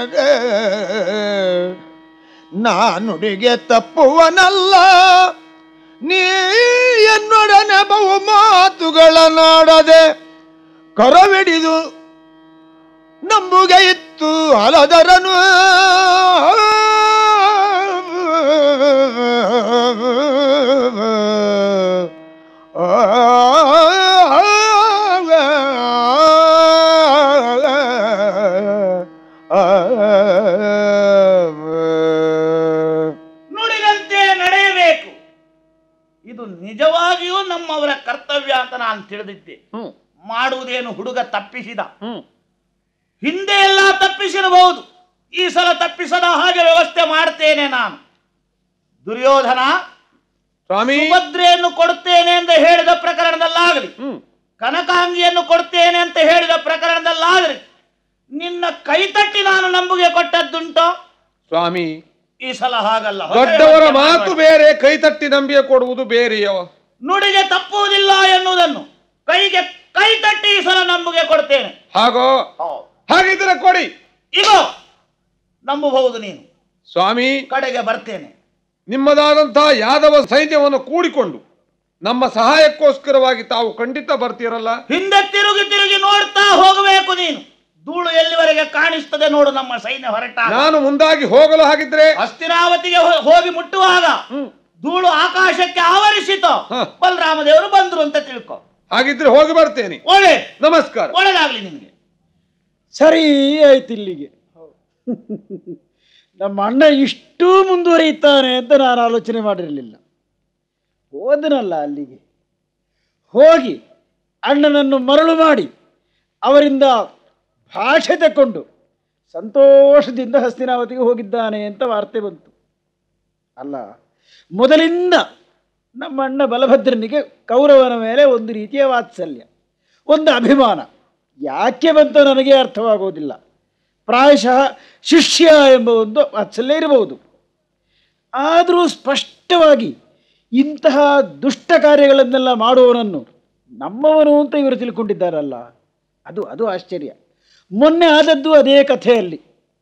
ನಾನುಡಿಗೆ ತಪ್ಪುವನಲ್ಲ, ನೀ ಎನ್ನೊಡನೆ ಬಹುಮಾತುಗಳ ನಾಡದೆ ಕರವಿಡಿದು ನಂಬುಗೆ ಇತ್ತು ಅಲದರನು ನುಡಿದಂತೆ ನಡೆಯಬೇಕು. ಇದು ನಿಜವಾಗಿಯೂ ನಮ್ಮವರ ಕರ್ತವ್ಯ ಅಂತ ನಾನು ತಿಳಿದಿದ್ದೆ. ಮಾಡುವುದೇನು ಹುಡುಗ ತಪ್ಪಿಸಿದ, ಹಿಂದೆ ಎಲ್ಲ ತಪ್ಪಿಸಿರಬಹುದು, ಈ ಸಲ ತಪ್ಪಿಸದ ಹಾಗೆ ವ್ಯವಸ್ಥೆ ಮಾಡ್ತೇನೆ ನಾನು. ದುರ್ಯೋಧನ, ಸುಭದ್ರೆಯನ್ನು ಕೊಡ್ತೇನೆ ಅಂತ ಹೇಳಿದ ಪ್ರಕರಣದಲ್ಲಾಗಲಿ, ಕನಕಾಂಗಿಯನ್ನು ಕೊಡ್ತೇನೆ ಅಂತ ಹೇಳಿದ ಪ್ರಕರಣದಲ್ಲಾಗಲಿ ನಿನ್ನ ಕೈತಟ್ಟಿ ನಾನು ನಂಬುಗೆ ಕೊಟ್ಟದ್ದುಂಟೋ ಸ್ವಾಮಿ? ಈ ಸಲ ಹಾಗಲ್ಲ. ದೊಡ್ಡವರ ಮಾತು ಬೇರೆ, ಕೈತಟ್ಟಿ ನಂಬಿಕೆ ಕೊಡುವುದು ಬೇರೆಯೋ? ನುಡಿಗೆ ತಪ್ಪುವುದಿಲ್ಲ ಎನ್ನುವುದನ್ನು ಕೈಗೆ ಕೈತಟ್ಟಿ ಈ ಸಲ ನಂಬುಗೆ ಕೊಡ್ತೇನೆ. ಹಾಗೋ? ಹಾಗಿದ್ರೆ ಕೊಡಿ. ಈಗ ನಂಬಬಹುದು ನೀನು ಸ್ವಾಮಿ. ಕಡೆಗೆ ಬರ್ತೇನೆ. ನಿಮ್ಮದಾದಂತಹ ಯಾದವ ಸೈನ್ಯವನ್ನು ಕೂಡಿಕೊಂಡು ನಮ್ಮ ಸಹಾಯಕ್ಕೋಸ್ಕರವಾಗಿ ತಾವು ಖಂಡಿತ ಬರ್ತೀರಲ್ಲ? ಹಿಂದೆ ತಿರುಗಿ ನೋಡ್ತಾ ಹೋಗಬೇಕು ನೀನು. ಧೂಳು ಎಲ್ಲಿವರೆಗೆ ಕಾಣಿಸ್ತದೆ ನೋಡು ನಮ್ಮ ಸೈನ್ಯ ಹೊರಟ. ನಾನು ಮುಂದಾಗಿ ಹೋಗಲು ಹಾಗಿದ್ರೆ ಹಸ್ತಿನಾವತಿಗೆ ಹೋಗಿ ಮುಟ್ಟುವಾಗ ಧೂಳು ಆಕಾಶಕ್ಕೆ ಆವರಿಸಿತು, ಬಲರಾಮದೇವರು ಬಂದ್ರು ಅಂತ ತಿಳ್ಕೊ. ಹಾಗಿದ್ರೆ ಹೋಗಿ ಬರ್ತೇನೆ. ಒಳ್ಳೆ ನಮಸ್ಕಾರ. ಒಳ್ಳೆದಾಗ್ಲಿ ನಿನ್ಗೆ. ಸರಿ ಆಯ್ತು. ಇಲ್ಲಿಗೆ ನಮ್ಮ ಅಣ್ಣ ಇಷ್ಟೂ ಮುಂದುವರಿಯುತ್ತಾನೆ ಅಂತ ನಾನು ಆಲೋಚನೆ ಮಾಡಿರಲಿಲ್ಲ. ಹೋದನಲ್ಲ ಅಲ್ಲಿಗೆ, ಹೋಗಿ ಅಣ್ಣನನ್ನು ಮರಳು ಮಾಡಿ ಅವರಿಂದ ಭಾಷೆ ತಕ್ಕೊಂಡು ಸಂತೋಷದಿಂದ ಹಸ್ತಿನಾವತಿಗೆ ಹೋಗಿದ್ದಾನೆ ಅಂತ ವಾರ್ತೆ ಬಂತು. ಅಲ್ಲ, ಮೊದಲಿಂದ ನಮ್ಮ ಅಣ್ಣ ಬಲಭದ್ರನಿಗೆ ಕೌರವನ ಮೇಲೆ ಒಂದು ರೀತಿಯ ವಾತ್ಸಲ್ಯ, ಒಂದು ಅಭಿಮಾನ. ಯಾಕೆ ಬಂತು ನನಗೆ ಅರ್ಥವಾಗೋದಿಲ್ಲ. ಪ್ರಾಯಶಃ ಶಿಷ್ಯ ಎಂಬ ಒಂದು ವಾತ್ಸಲ್ಯ ಇರಬಹುದು. ಆದರೂ ಸ್ಪಷ್ಟವಾಗಿ ಇಂತಹ ದುಷ್ಟ ಕಾರ್ಯಗಳನ್ನೆಲ್ಲ ಮಾಡುವವನನ್ನು ನಮ್ಮವನು ಅಂತ ಇವರು ತಿಳ್ಕೊಂಡಿದ್ದಾರಲ್ಲ, ಅದು ಅದು ಆಶ್ಚರ್ಯ. ಮೊನ್ನೆ ಆದದ್ದು ಅದೇ ಕಥೆಯಲ್ಲಿ,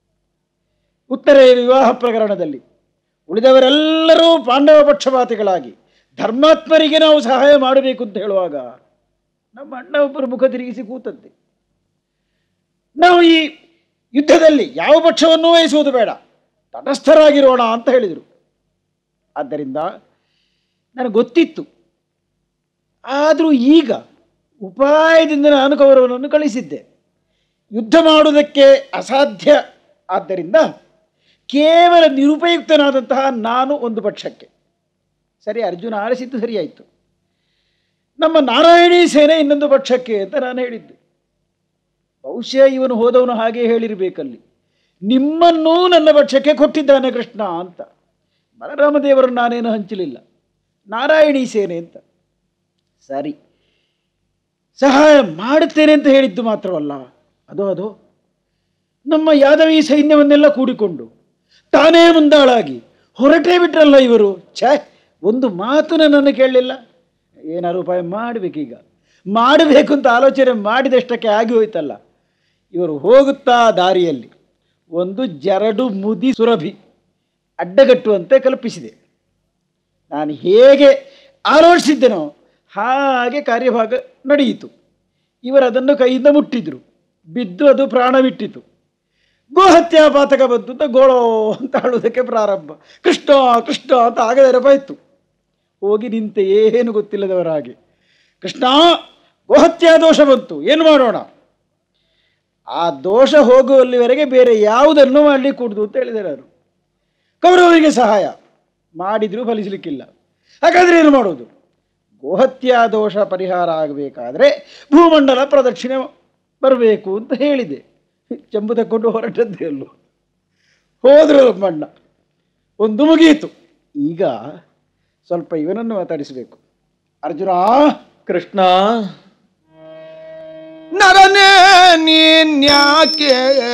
ಉತ್ತರೆಯ ವಿವಾಹ ಪ್ರಕರಣದಲ್ಲಿ ಉಳಿದವರೆಲ್ಲರೂ ಪಾಂಡವ ಪಕ್ಷಪಾತಿಗಳಾಗಿ ಧರ್ಮಾತ್ಮರಿಗೆ ನಾವು ಸಹಾಯ ಮಾಡಬೇಕು ಅಂತ ಹೇಳುವಾಗ ನಮ್ಮ ಅಣ್ಣ ಒಬ್ಬರು ಮುಖ ತಿರುಗಿಸಿ ಕೂತಂತೆ. ನಾವು ಈ ಯುದ್ಧದಲ್ಲಿ ಯಾವ ಪಕ್ಷವನ್ನೂ ವಹಿಸುವುದು ಬೇಡ, ತಟಸ್ಥರಾಗಿರೋಣ ಅಂತ ಹೇಳಿದರು. ಆದ್ದರಿಂದ ನನಗೆ ಗೊತ್ತಿತ್ತು. ಆದರೂ ಈಗ ಉಪಾಯದಿಂದ ನಾನು ಕೌರವನನ್ನು ಕಳಿಸಿದ್ದೆ. ಯುದ್ಧ ಮಾಡುವುದಕ್ಕೆ ಅಸಾಧ್ಯ, ಆದ್ದರಿಂದ ಕೇವಲ ನಿರುಪಯುಕ್ತನಾದಂತಹ ನಾನು ಒಂದು ಪಕ್ಷಕ್ಕೆ. ಸರಿ, ಅರ್ಜುನ ಆರಿಸಿದ್ದು ಸರಿಯಾಯಿತು. ನಮ್ಮ ನಾರಾಯಣೀ ಸೇನೆ ಇನ್ನೊಂದು ಪಕ್ಷಕ್ಕೆ ಅಂತ ನಾನು ಹೇಳಿದ್ದೆ. ಬಹುಶಃ ಇವನು ಹೋದವನು ಹಾಗೆ ಹೇಳಿರಬೇಕಲ್ಲಿ, ನಿಮ್ಮನ್ನೂ ನನ್ನ ಪಕ್ಷಕ್ಕೆ ಕೊಟ್ಟಿದ್ದಾನೆ ಕೃಷ್ಣ ಅಂತ. ಬಲರಾಮದೇವರನ್ನು ನಾನೇನು ಹಂಚಲಿಲ್ಲ, ನಾರಾಯಣೀ ಸೇನೆ ಅಂತ. ಸರಿ, ಸಹಾಯ ಮಾಡುತ್ತೇನೆ ಅಂತ ಹೇಳಿದ್ದು ಮಾತ್ರವಲ್ಲ, ಅದು ನಮ್ಮ ಯಾದವಿ ಸೈನ್ಯವನ್ನೆಲ್ಲ ಕೂಡಿಕೊಂಡು ತಾನೇ ಮುಂದಾಳಾಗಿ ಹೊರಟೇ ಬಿಟ್ರಲ್ಲ ಇವರು. ಒಂದು ಮಾತು ನನ್ನನ್ನು ಕೇಳಲಿಲ್ಲ. ಏನಾರು ಉಪಾಯ ಮಾಡಬೇಕೀಗ, ಮಾಡಬೇಕು ಅಂತ ಆಲೋಚನೆ ಮಾಡಿದಷ್ಟಕ್ಕೆ ಆಗಿ ಹೋಯ್ತಲ್ಲ. ಇವರು ಹೋಗುತ್ತಾ ದಾರಿಯಲ್ಲಿ ಒಂದು ಜರಡು ಮುದಿ ಸುರಭಿ ಅಡ್ಡಗಟ್ಟುವಂತೆ ಕಲ್ಪಿಸಿದೆ. ನಾನು ಹೇಗೆ ಆಲೋಚಿಸಿದ್ದೆನೋ ಹಾಗೆ ಕಾರ್ಯಭಾಗ ನಡೆಯಿತು. ಇವರು ಅದನ್ನು ಕೈಯಿಂದ ಮುಟ್ಟಿದ್ರು, ಬಿದ್ದು ಅದು ಪ್ರಾಣ ಬಿಟ್ಟಿತು. ಗೋಹತ್ಯಾ ಪಾತಕ ಬಂತು ಅಂತ ಗೋಳೋ ಅಂತ ಆಳುವುದಕ್ಕೆ ಪ್ರಾರಂಭ. ಕೃಷ್ಣ ಕೃಷ್ಣ ಅಂತ ಆಗದೆ ನೆನಪಾಯಿತು. ಹೋಗಿ ನಿಂತೆ ಏನು ಗೊತ್ತಿಲ್ಲದವರ ಹಾಗೆ, ಕೃಷ್ಣ ಗೋಹತ್ಯಾ ದೋಷ ಬಂತು, ಏನು ಮಾಡೋಣ? ಆ ದೋಷ ಹೋಗುವಲ್ಲಿವರೆಗೆ ಬೇರೆ ಯಾವುದನ್ನು ಮಾಡಲಿಕ್ಕೆ ಕೂಡುದು ಅಂತ ಹೇಳಿದ್ದಾರೆ ಅವರು. ಕೌರವರಿಗೆ ಸಹಾಯ ಮಾಡಿದರೂ ಫಲಿಸಲಿಕ್ಕಿಲ್ಲ. ಹಾಗಾದರೆ ಏನು ಮಾಡೋದು? ಗೋಹತ್ಯಾ ದೋಷ ಪರಿಹಾರ ಆಗಬೇಕಾದ್ರೆ ಭೂಮಂಡಲ ಪ್ರದಕ್ಷಿಣೆ ಬರಬೇಕು ಅಂತ ಹೇಳಿದೆ. ಚೆಂಬು ತಕ್ಕೊಂಡು ಹೊರಟದ್ದೇ ಅಲ್ಲೂ ಹೋದ್ರು ಮಣ್ಣ. ಒಂದು ಮುಗಿಯಿತು. ಈಗ ಸ್ವಲ್ಪ ಇವನನ್ನು ಮಾತಾಡಿಸಬೇಕು. ಅರ್ಜುನ, ಕೃಷ್ಣ, ನರನೇ ನೀನ್ಯಾಕೆ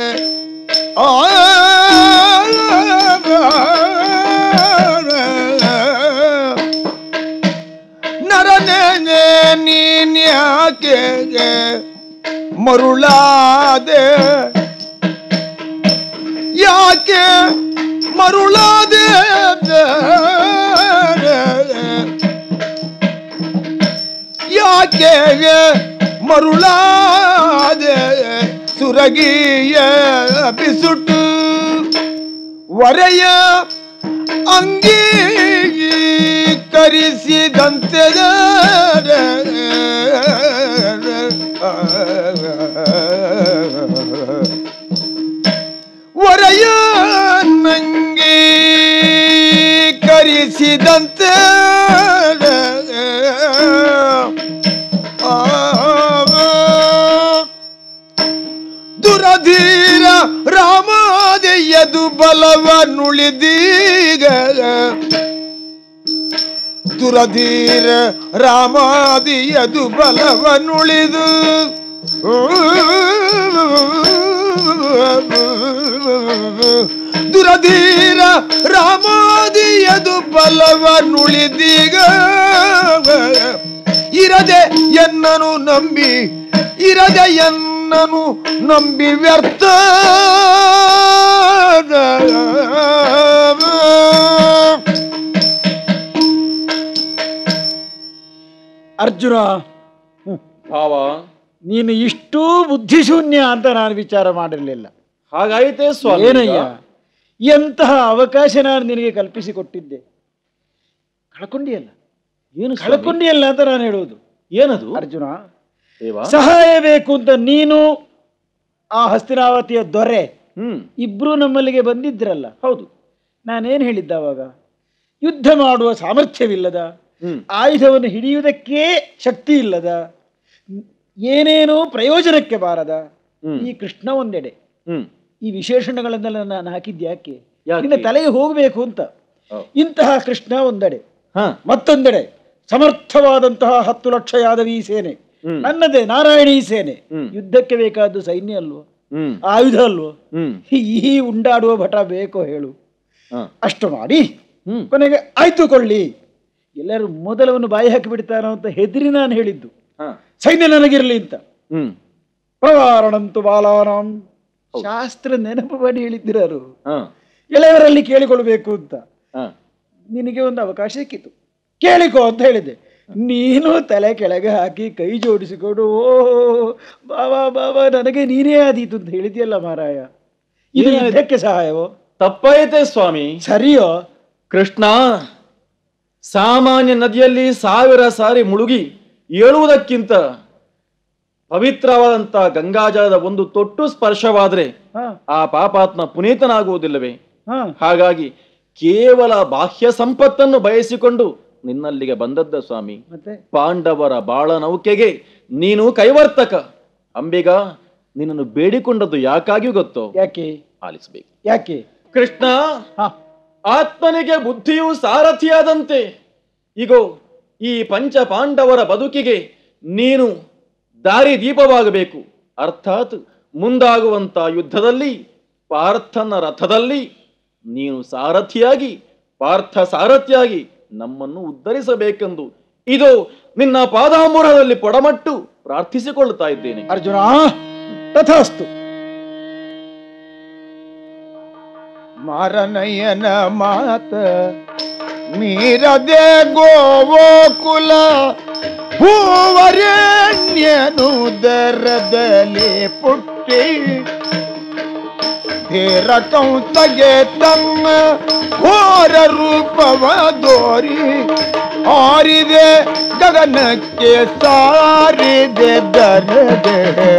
ನರನೇ ನೀನ್ಯಾಕೆ ಮರುಳಾದೆ, ಯಾಕೆ ಮರುಳಾದೆ, ಯಾಕೆ ಮರುಳಾದೆ, ಸುರಗಿಯ ಬಿಸುಟು ವರೆಯ ಅಂಗೀಕರಿಸಿದಂತೆ ವರೆಯ ನಂಗೀಕರಿಸಿದಂತೆ ದುರಧೀರ ರಾಮಾದೆಯದು ಬಲವನ್ನುಳಿದೀಗ, ದುರಧೀರ ರಾಮಾದಿಯದು ಬಲವನ್ನುಳಿದು ದುರಧೀರ ರಾಮಾದಿಯದು ಬಲವನ್ನುಳಿದೀಗ, ಇರದೆ ಎನ್ನನು ನಂಬಿ, ಇರದೆ ಎನ್ನನು ನಂಬಿ ವ್ಯರ್ಥ. ಅರ್ಜುನ, ಭಾವ, ನೀನು ಇಷ್ಟೂ ಬುದ್ಧಿಶೂನ್ಯ ಅಂತ ನಾನು ವಿಚಾರ ಮಾಡಿರಲಿಲ್ಲ. ಹಾಗಾಯಿತೇ ಸ್ವಾಮಿ. ಏನಯ್ಯ, ಎಂತಹ ಅವಕಾಶ ನಾನು ನಿನಗೆ ಕಲ್ಪಿಸಿಕೊಟ್ಟಿದ್ದೆ, ಕಳ್ಕೊಂಡಿಯಲ್ಲ. ಏನು ಕಳ್ಕೊಂಡಿಯಲ್ಲ ಅಂತ ನಾನು ಹೇಳುವುದು. ಏನದು? ಅರ್ಜುನ, ದೇವ, ಸಹಾಯ ಬೇಕು ಅಂತ ನೀನು ಆ ಹಸ್ತಿನಾವತಿಯ ದೊರೆ ಇಬ್ರು ನಮ್ಮಲ್ಲಿಗೆ ಬಂದಿದ್ರಲ್ಲ. ಹೌದು. ನಾನೇನು ಹೇಳಿದ್ದ ಅವಾಗ? ಯುದ್ಧ ಮಾಡುವ ಸಾಮರ್ಥ್ಯವಿಲ್ಲದ, ಆಯುಧವನ್ನು ಹಿಡಿಯುವುದಕ್ಕೆ ಶಕ್ತಿ ಇಲ್ಲದ, ಏನೇನೋ ಪ್ರಯೋಜನಕ್ಕೆ ಬಾರದ ಈ ಕೃಷ್ಣ ಒಂದೆಡೆ, ಈ ವಿಶೇಷಣಗಳನ್ನೆಲ್ಲ ನಾನು ಹಾಕಿದ್ಯಾಕೆ? ನಿನ್ನ ತಲೆಗೆ ಹೋಗಬೇಕು ಅಂತ. ಇಂತಹ ಕೃಷ್ಣ ಒಂದೆಡೆ, ಮತ್ತೊಂದೆಡೆ ಸಮರ್ಥವಾದಂತಹ 10 ಲಕ್ಷ ಯಾದವಿ ಸೇನೆ, ನನ್ನದೇ ನಾರಾಯಣೀ ಸೇನೆ. ಯುದ್ಧಕ್ಕೆ ಬೇಕಾದ್ದು ಸೈನ್ಯ ಅಲ್ವೋ, ಆಯುಧ ಅಲ್ವೋ? ಈ ಉಂಡಾಡುವ ಭಟ ಬೇಕೋ ಹೇಳು? ಅಷ್ಟು ಮಾಡಿ ಕೊನೆಗೆ ಆಯ್ತು ಕೊಳ್ಳಿ, ಎಲ್ಲರೂ ಮೊದಲವನ್ನು ಬಾಯಿ ಹಾಕಿ ಬಿಡ್ತಾನೋ ಅಂತ ಹೆದರಿ ನಾನು ಹೇಳಿದ್ದು. ಸೈನ್ಯ ನನಗಿರಲಿ ಅಂತ. ಪ್ರವಾರಣಂತು ಬಾಲಾನಾಂ ಶಾಸ್ತ್ರ ನೆನಪು ಮಾಡಿ ಹೇಳಿದ್ದಿರಾರು, ಎಳೆಯವರಲ್ಲಿ ಕೇಳಿಕೊಳ್ಬೇಕು ಅಂತ. ನಿನಗೆ ಒಂದು ಅವಕಾಶ ಸಿಕ್ಕಿತು, ಕೇಳಿಕೋ ಅಂತ ಹೇಳಿದೆ. ನೀನು ತಲೆ ಕೆಳಗೆ ಹಾಕಿ ಕೈ ಜೋಡಿಸಿಕೊಂಡು ಓ ಬಾಬಾ ಬಾಬಾ ನನಗೆ ನೀನೇ ಆದೀತು ಅಂತ ಹೇಳಿದ್ಯಲ್ಲ ಮಾರಾಯ, ಇದು ಇದಕ್ಕೆ ಸಹಾಯವೋ? ತಪ್ಪಾಯಿತೆ ಸ್ವಾಮಿ. ಸರಿಯೋ? ಕೃಷ್ಣ ಸಾಮಾನ್ಯ ನದಿಯಲ್ಲಿ 1000 ಸಾರಿ ಮುಳುಗಿ ಏಳುವುದಕ್ಕಿಂತ ಪವಿತ್ರವಾದಂತಹ ಗಂಗಾಜಲದ ಒಂದು ತೊಟ್ಟು ಸ್ಪರ್ಶವಾದ್ರೆ ಆ ಪಾಪಾತ್ಮ ಪುನೀತನಾಗುವುದಿಲ್ಲವೇ? ಹಾಗಾಗಿ ಕೇವಲ ಬಾಹ್ಯ ಸಂಪತ್ತನ್ನು ಬಯಸಿಕೊಂಡು ನಿನ್ನಲ್ಲಿಗೆ ಬಂದದ್ದ ಸ್ವಾಮಿ. ಪಾಂಡವರ ಬಾಳ ನೌಕೆಗೆ ನೀನು ಕೈವರ್ತಕ. ಅಂಬಿಗ ನಿನ್ನನ್ನು ಬೇಡಿಕೊಂಡದ್ದು ಯಾಕಾಗಿ ಗೊತ್ತೋ? ಯಾಕೆ? ಆಲಿಸಬೇಕು. ಯಾಕೆ? ಕೃಷ್ಣ, ಆತ್ಮನಿಗೆ ಬುದ್ಧಿಯು ಸಾರಥಿಯಾದಂತೆ ಈಗೋ ಈ ಪಂಚ ಪಾಂಡವರ ಬದುಕಿಗೆ ನೀನು ದಾರಿ ದೀಪವಾಗಬೇಕು. ಅರ್ಥಾತ್ ಮುಂದಾಗುವಂತ ಯುದ್ಧದಲ್ಲಿ ಪಾರ್ಥನ ರಥದಲ್ಲಿ ನೀನು ಸಾರಥಿಯಾಗಿ, ಪಾರ್ಥ ಸಾರಥಿಯಾಗಿ ನಮ್ಮನ್ನು ಉದ್ಧರಿಸಬೇಕೆಂದು ಇದು ನಿನ್ನ ಪಾದಾಂಬುರದಲ್ಲಿ ಪೊಡಮಟ್ಟು ಪ್ರಾರ್ಥಿಸಿಕೊಳ್ಳುತ್ತಾ ಇದ್ದೇನೆ. ಅರ್ಜುನ, ತಥಾಸ್ತು. ಮಾರನಯ್ಯನ ಮಾತ ಮೀರದೆ ಗೋಕುಲ ಭೂವರೆಣ್ಯನು ದರದಲ್ಲಿ ಪುಟ್ಟಿ ಧೀರ ಕೌತಗೆ ತಮ್ಮ ಘೋರ ರೂಪವ ದೋರಿ ಆರಿದೆ ಗಗನಕ್ಕೆ ಸಾರಿದೆ ದರದೆ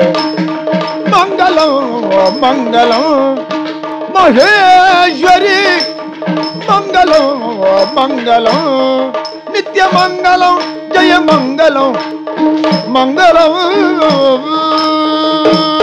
ಮಂಗಲಂ ಮಂಗಲಂ ಮಹೇಶ್ವರಿ ಮಂಗಲಂ ಮಂಗಲಂ ನಿತ್ಯ ಮಂಗಲಂ ಜಯ ಮಂಗಲಂ ಮಂಗಲಂ